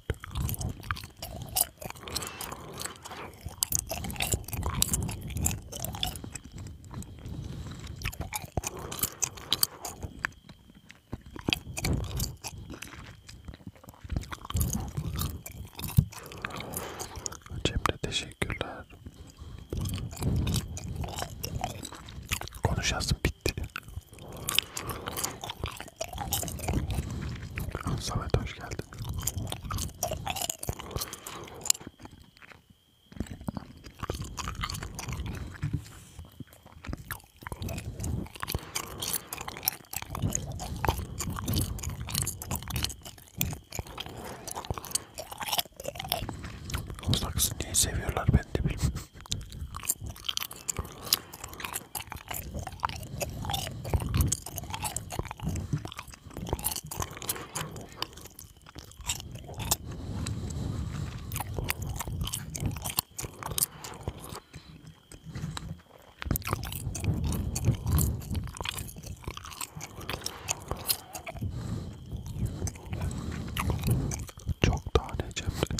Cemre teşekkürler. Konuşasın bitti. Samet hoş geldin. O saksı niye seviyorlar ben de bilmiyorum. Çok tane Cemre.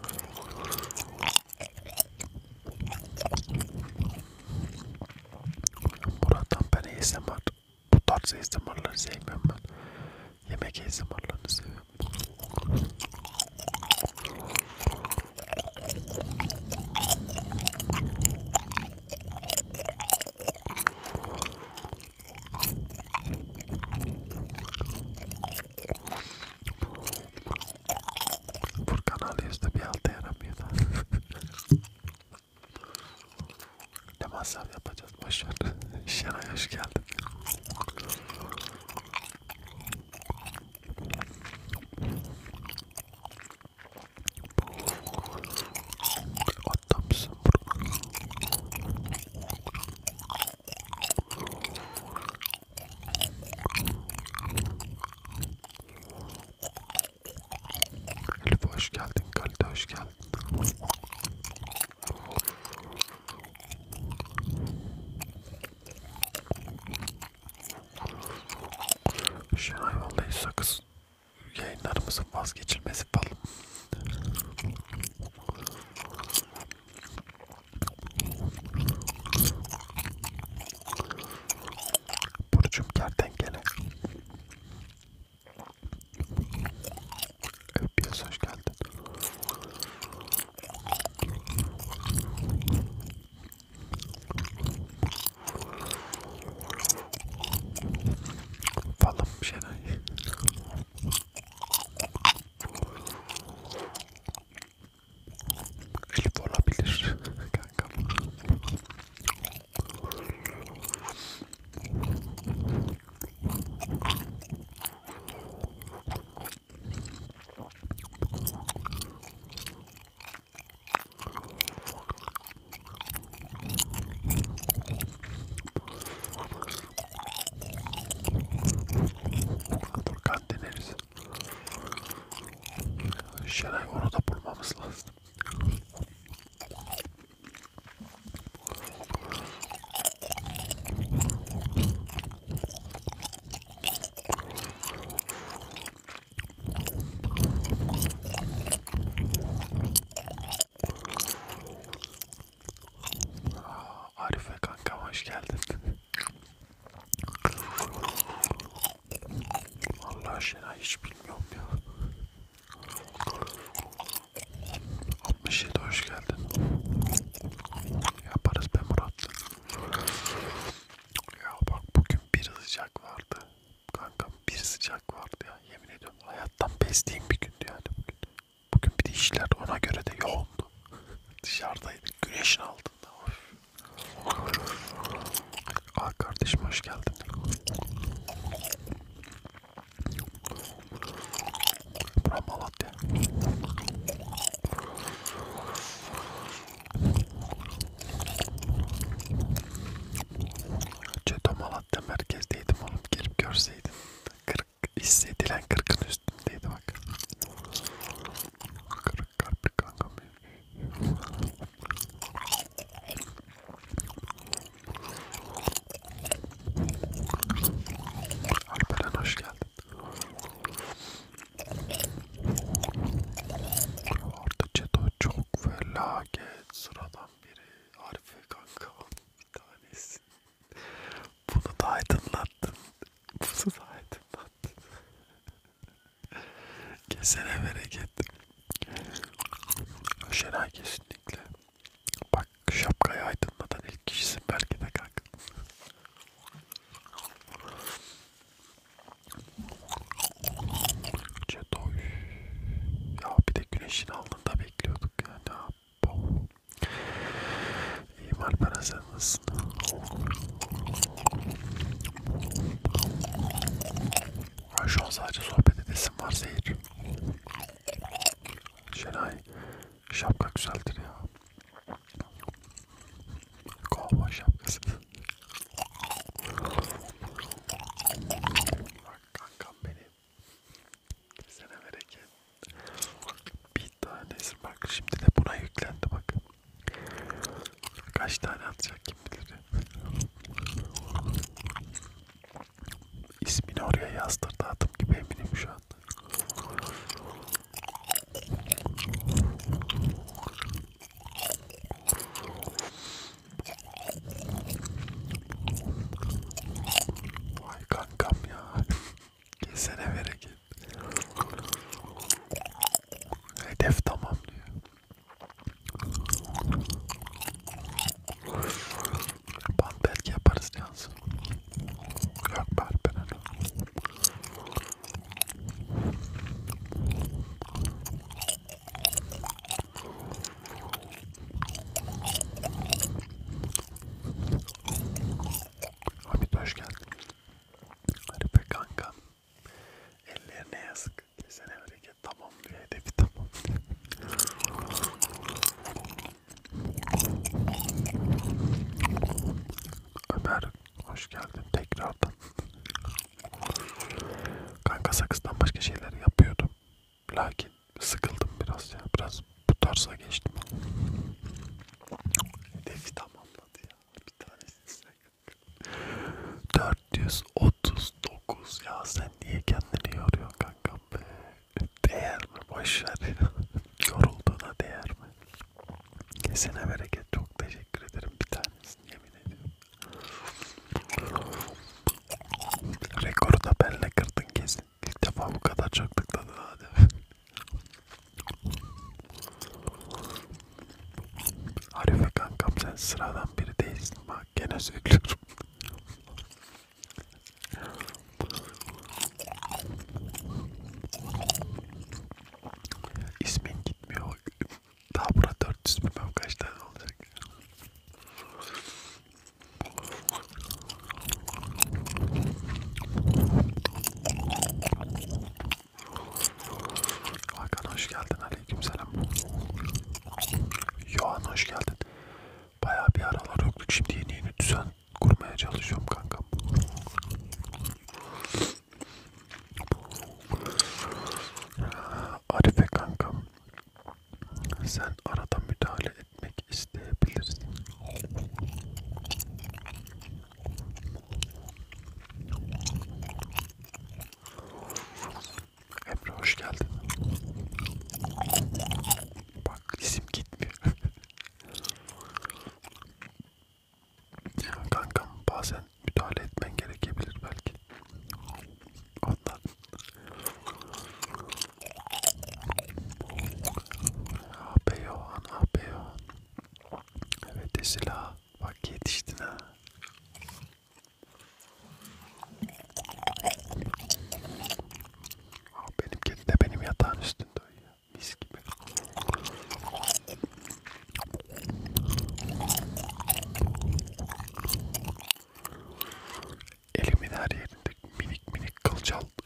Murat'tan ben ASMR. Bu tarz ASMR'ları sevmiyorum ben. Yemek ASMR'larını seviyorum. Furkan alıyoruz da bir alta yaramıyor da. Ne masraf yapacağız boşver. Şenay hoş geldin. Adamsın bro. Elif hoş geldin. Kalite hoş geldin. Şenay vallahi sakız yayınlarımızın vazgeçilmezi falan. Burcum kertenkele. Öpüyoruz hoş geldin. Falım Şenay. Elif olabilir kankam. Furkan Şenay hiç bilmiyorum ya. 67 hoş geldin. Yaparız be Murat. Ya bak bugün bir sıcak vardı. Kankam bir sıcak vardı ya. Yemin ediyorum hayattan bezdiğim bir gündü yani bugün. Bugün bir de işler ona göre de yoğundu. Dışarıdaydık güneşin altında. Aa kardeşim hoş geldin. Bura Malatya. Ceto Malatya merkezdeydim oğlum. Girip görseydin. 40 hissedilen 40'ın üstündeydi bak. Kırık kalpli kankam benim. Alperen hoş geldin. Orada Ceto çok felaket sıradan biri. Arife kanka bir tanesi. Bunu da aydınlattın. Bunu da aydınlattın. Kesene bereket. Şenay kesinlikle. Bak şapkayı aydınlatan ilk kişisin belki de kanka. Cetoy. Ya bir de güneşin alnında bekliyorduk yani. İyiyim Alperen sen nasılsın? Şu an sadece sohbet edesim var Zehir. Şenay şapka güzeldir ya. Kovma şapkası. Bak kankam benim. Kesene bereket. Bir tanesi bak şimdi de buna yüklendi bak. Kaç tane atacak kim bilir. İsmini oraya yazdırdı adım gibi eminim şu an. Vay kankam ya. Kesene bereket. Hedef tamam diyor. Bant belki yaparız Cansın. Yok Alperen. Hamit hoş geldin. Hadi be kankam. Ellerine yazık. Kesene bereket tamam diyor. Hedefi tamam diyor. Ömer hoş geldin tekrardan. Kanka sakızdan başka şeyler yapıyordum. Lakin sıkıldım biraz ya. Biraz bu tarza geçtim. Hedefi tamamladı ya. Bir tanesi. 439 ya sen niye kendini yoruyorsun kankam be? Değer mi? Boşver ya. Yorulduğuna değer mi? Kesene bereket çok teşekkür ederim bir tanesini yemin ediyorum. Rekoru da benle kırdın kesin. İlk defa bu kadar çok tıkladın hadi. Arife kankam sen sıradan biri değilsin bak gene söylüyorum.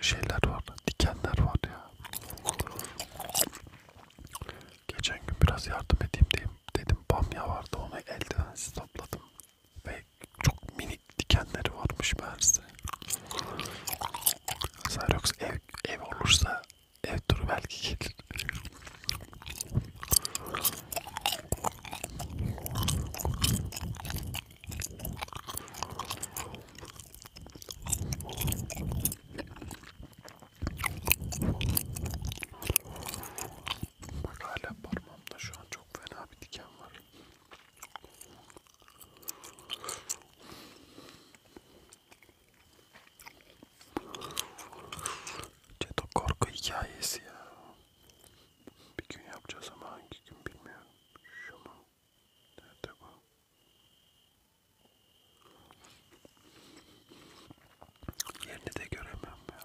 şeyler var, dikenler var ya. Geçen gün biraz yardım edeyim dedim. Bamya vardı, onu eldivensiz topladım. Ve çok minik dikenleri varmış meğerse. Xerox ev olursa ev turu belki gelir. Bak hala parmağımda şu an çok fena bir diken var. Ceto korku hikayesi ya. Bir gün yapacağız ama hangi gün bilmiyorum. Şu mu? Nerede bu? Yerini de göremiyorum ya.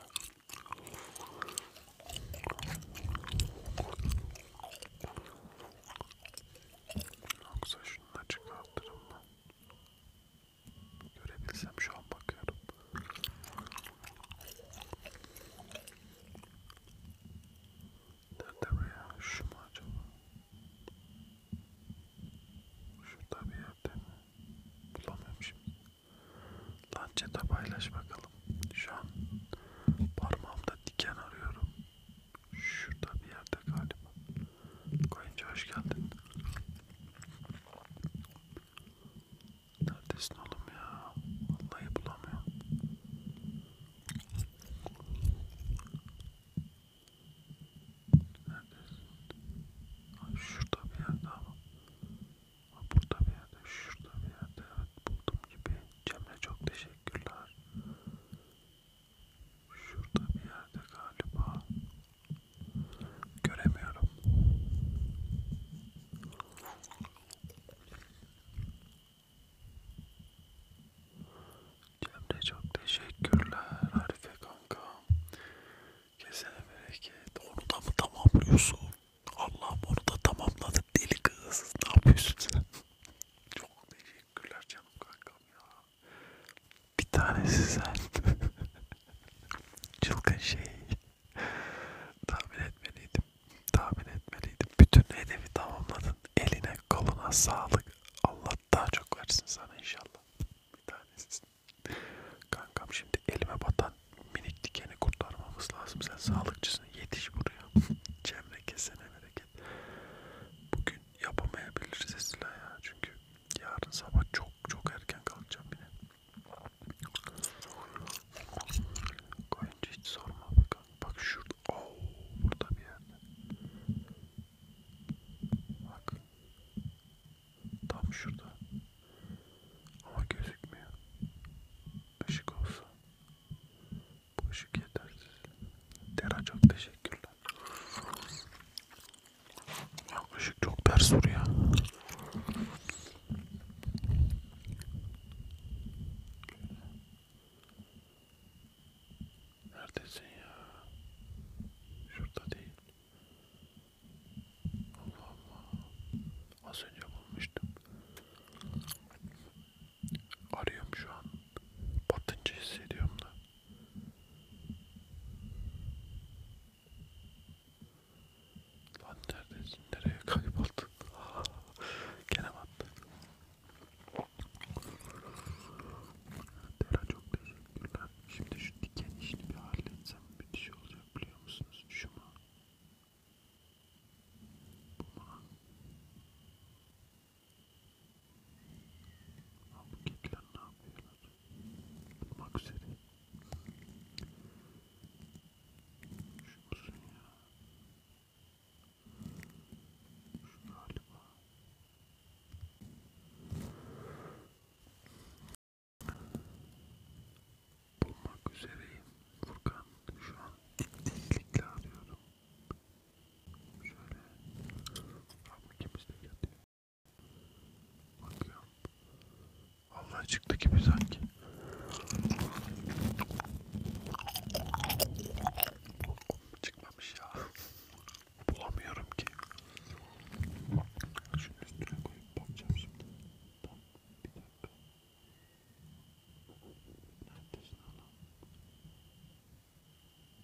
Yoksa şunu çıkartırım ben. Görebilsem şu an bakıyorum. Nerede bu ya? Şu mu acaba? Şurada bir yerde mi? Bulamıyorum şimdi. Lan Ceta paylaş bakalım. Şu an parmağımda diken arıyorum. Şurada bir yerde galiba. Koyunca hoş geldin. Neredesin oğlum ya? Vallahi bulamıyorum. Neredesin? Ay, şurada bir yerde ama. Ha, burada bir yerde, şurada bir yerde. Evet, buldum gibi. Cemre çok teşekkürler. Şurada bir yerde galiba. Göremiyorum. Cemre çok teşekkürler. Arife kanka. Kesene bereket. Onu da mı tamamlıyorsun? Allah'ım onu da tamamladın deli kız. Ne yapıyorsun sen? Çok teşekkürler canım kankam ya. Bir tanesi sen. Çılgın şey. Tahmin etmeliydim. Tahmin etmeliydim. Bütün hedefi tamamladın. Eline koluna sağlık. Allah daha çok versin sana inşallah. Bir tanesi. Kankam şimdi elime batan minik dikeni kurtarmamız lazım. Sen sağlıkçısın. Yetiş buraya. Cemre kesene bereket. Bugün yapamayabiliriz Esra ya. Çünkü yarın sabah çok erken kalkacağım yine. Koyunca hiç sorma bakalım. Bak şurada. Oo, burada bir yerde. Bak. Tam şurada. Ama gözükmüyor. Işık olsa. Bu ışık yetersiz. Dera çok teşekkürler. Ya ışık çok ters vuruyor. Neredesin ya? Şurada değil. Allah Allah. Az önce bulmuştum. Arıyorum şu an. Batınca hissediyorum da. Lan neredesin? Nereye kayboldun? Gene battı. Dera çok teşekkürler. Şimdi şu diken işini bir halletsem müthiş olacak biliyor musunuz? Şu mu? Bu mu lan? Ha, bu kekler ne yapıyorlar? Bulmak üzere. Şu musun ya? Şu galiba. Bulmak üzereyim. Furkan şu an titizlikle arıyorum. Şöyle. Abi ikimiz de yatıyor. Bakıyorum. Vallahi çıktı gibi sanki. Çıkmamış ya. Bulamıyorum ki. Şunun üstüne koyup bakacağım şimdi. Tam bir dakika. Neredesin oğlum?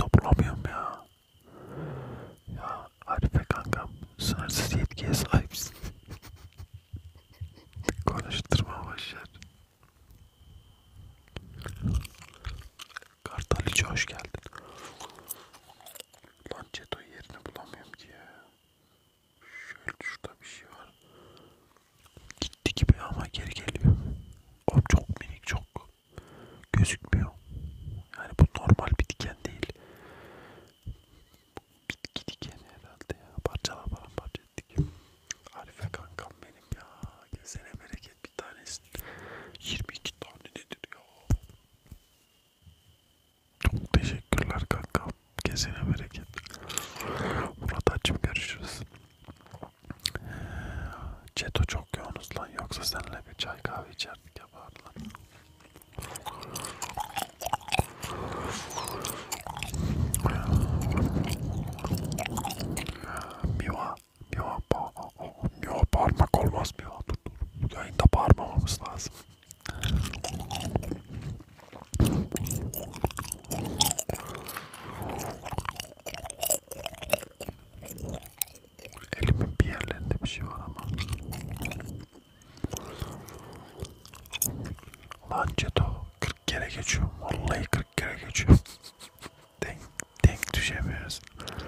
bulamıyorum ya. Ya Arife kankam, sınırsız yetkiye sahipsin. Konuşturma başlar. Kartaliçe hoş geldin. Lan Ceto yerini bulamıyorum ki ya. Şöyle şurada bir şey var. Gitti gibi ama geri geliyor. O çok minik, çok gözükmüyor. Yani bu normal bir diken değil. Bitki dikeni herhalde ya. Parçala paramparça ettik. Arife kankam benim ya. Gezene bereket bir tanesin. 22 tane nedir ya? Çok teşekkürler kankam. Gezene bereket. Murat açım görüşürüz. Çeto çok yoğunuz lan. Yoksa seninle bir çay kahve içerdik yaparlar. Miva. Miva bağırmak olmaz Miva. Dur. Bu yayında bağırmamamız lazım. Elimin bir yerlerinde bir şey var ama. Lan Ceto 40 kere geçiyorum. Vallahi 40 kere geçiyorum. denk düşemiyoruz.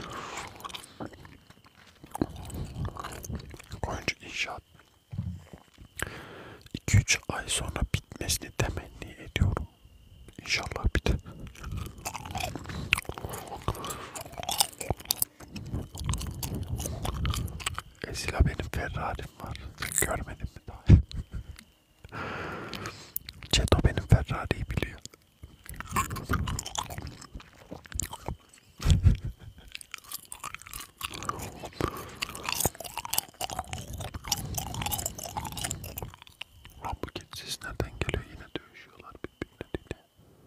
Oyuncu inşaat 2-3 ay sonra bitmesini temenni ediyorum. İnşallah biter. Esila benim Ferrari'm var. Görmedin mi daha? Ceto benim Ferrari'yi biliyor. Lan bu kedi ses nereden geliyor? Yine dövüşüyorlar birbirleriyle.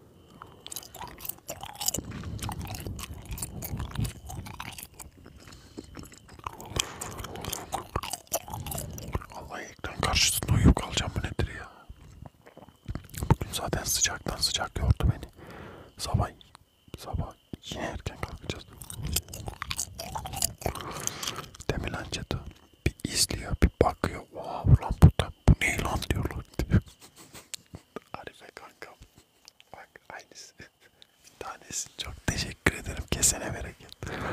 Vallahi ekran karşısında uyuyup kalacağım mı nedir ya? Bugün zaten sıcaktan sıcak yordu beni. Sabah yine erken kalkacağız. Demilen Ceto bir izliyor, bir bakıyor. Wow lan bu ne lan diyorlar. Arife kankam. Bak aynısı. Bir tanesi. Çok teşekkür ederim. Kesene bereket.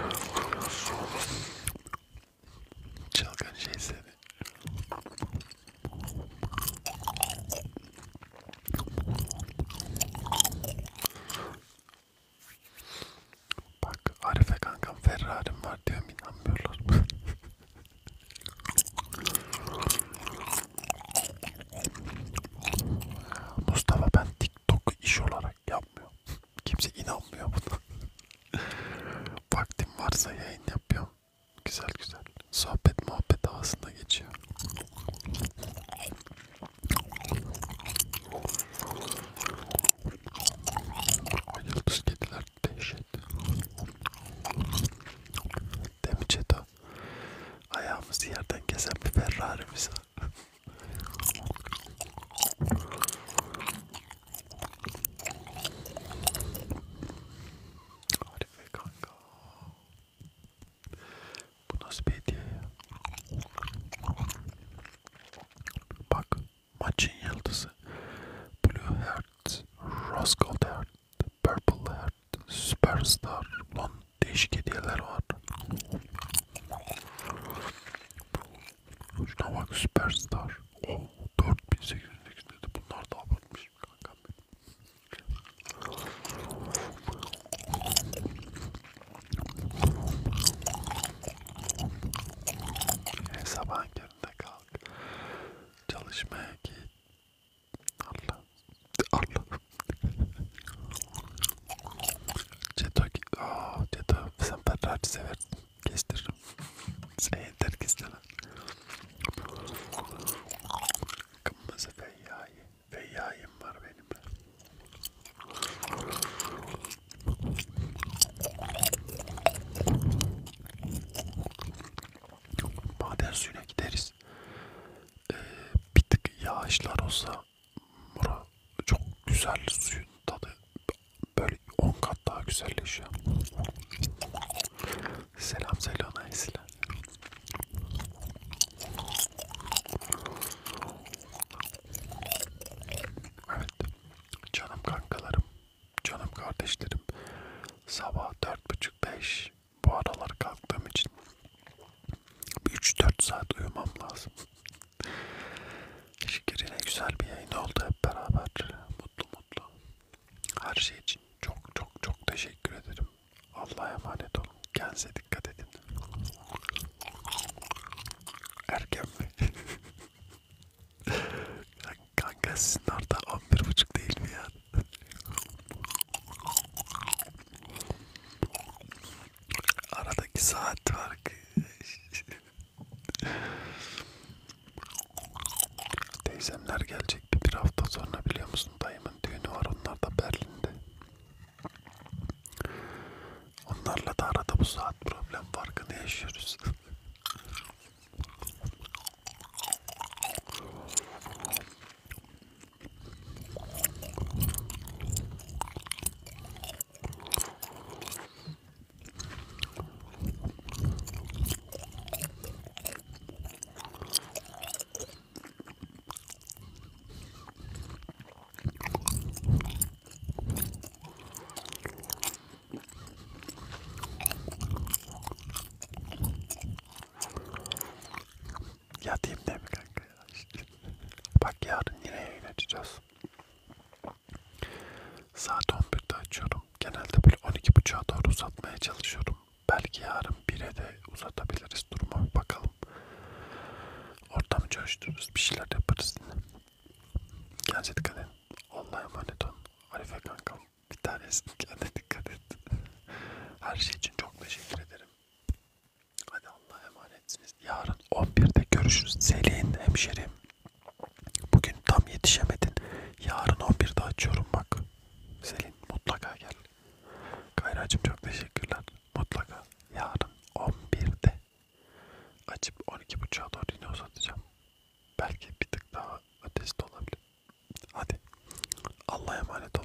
Çılgın şey seni. Bak Arife kankam Ferrari'm var diyorum, inanmıyorlar. Mustafa ben TikTok'u iş olarak yapmıyorum. Kimse inanmıyor buna. Vaktim varsa yayın yapıyorum. Güzel güzel. Sohbet muhabbet havasında geçiyor. Ay yıldız kediler dehşet. Değil mi Çeto? Ayağımızı yerden kesen bir Ferrari'miz var. Arife kanka. Bu nasıl bir hediye ya? Bak maçın yıldızı. Blue Heart, Rose Gold Heart, Purple Heart, Superstar. Lan değişik hediyeler var. Şuna bak Superstar. Oh, 4808 dedi. Bunlar da abartmış kankam benim. Sabahın köründe kalk. Çalışmaya git. Allah. Ceto sen Ferrari seversin. Kestiririm. Sen yeter kestirem. Kırmızı feyyayım var benim. Maden suyuna gideriz. Bir tık yağışlar olsa çok güzel, suyun tadı böyle 10 kat daha güzelleşiyor. Selam söyle ona Esila. Evet. Canım kankalarım, canım kardeşlerim. Sabah 4.30-5 bu aralar kalktığım için 3-4 saat uyumam lazım. Şükür yine güzel bir yayın oldu hep beraber. Mutlu mutlu. Her şey için çok çok çok teşekkür ederim. Allah'a emanet olun. Kendinize dikkat edin. Erken mi? Kanka sizin orada 11.30 değil mi ya? Aradaki saat farkı. Teyzemler gelecekti bir hafta sonra biliyor musun? Dayımın düğünü var, onlar da Berlin'de. Onlarla da arada bu saat problem farkını yaşıyoruz. Yatayım değil mi kanka ya? İşte. Bak yarın yine yayın açacağız. Saat 11'de açıyorum. Genelde böyle 12.30'a doğru uzatmaya çalışıyorum. Belki yarın 1'e de uzatabiliriz. Duruma bir bakalım. Ortamı coştururuz. Bir şeyler yaparız. Kendinize dikkat edin. Allah'a emanet olun. Arife kankam. Bir tanesi. Kendine dikkat et. Her şey için çok teşekkür ederim. Hadi Allah'a emanetsiniz. Yarın 11'de görüşürüz. Selin hemşerim. Bugün tam yetişemedin. Yarın 11'de açıyorum bak. Selin mutlaka gel. Kayracığım çok teşekkürler. Mutlaka yarın 11'de açıp 12.30'a doğru yine uzatacağım. Belki bir tık daha ötesi de olabilir. Hadi. Allah'a emanet ol.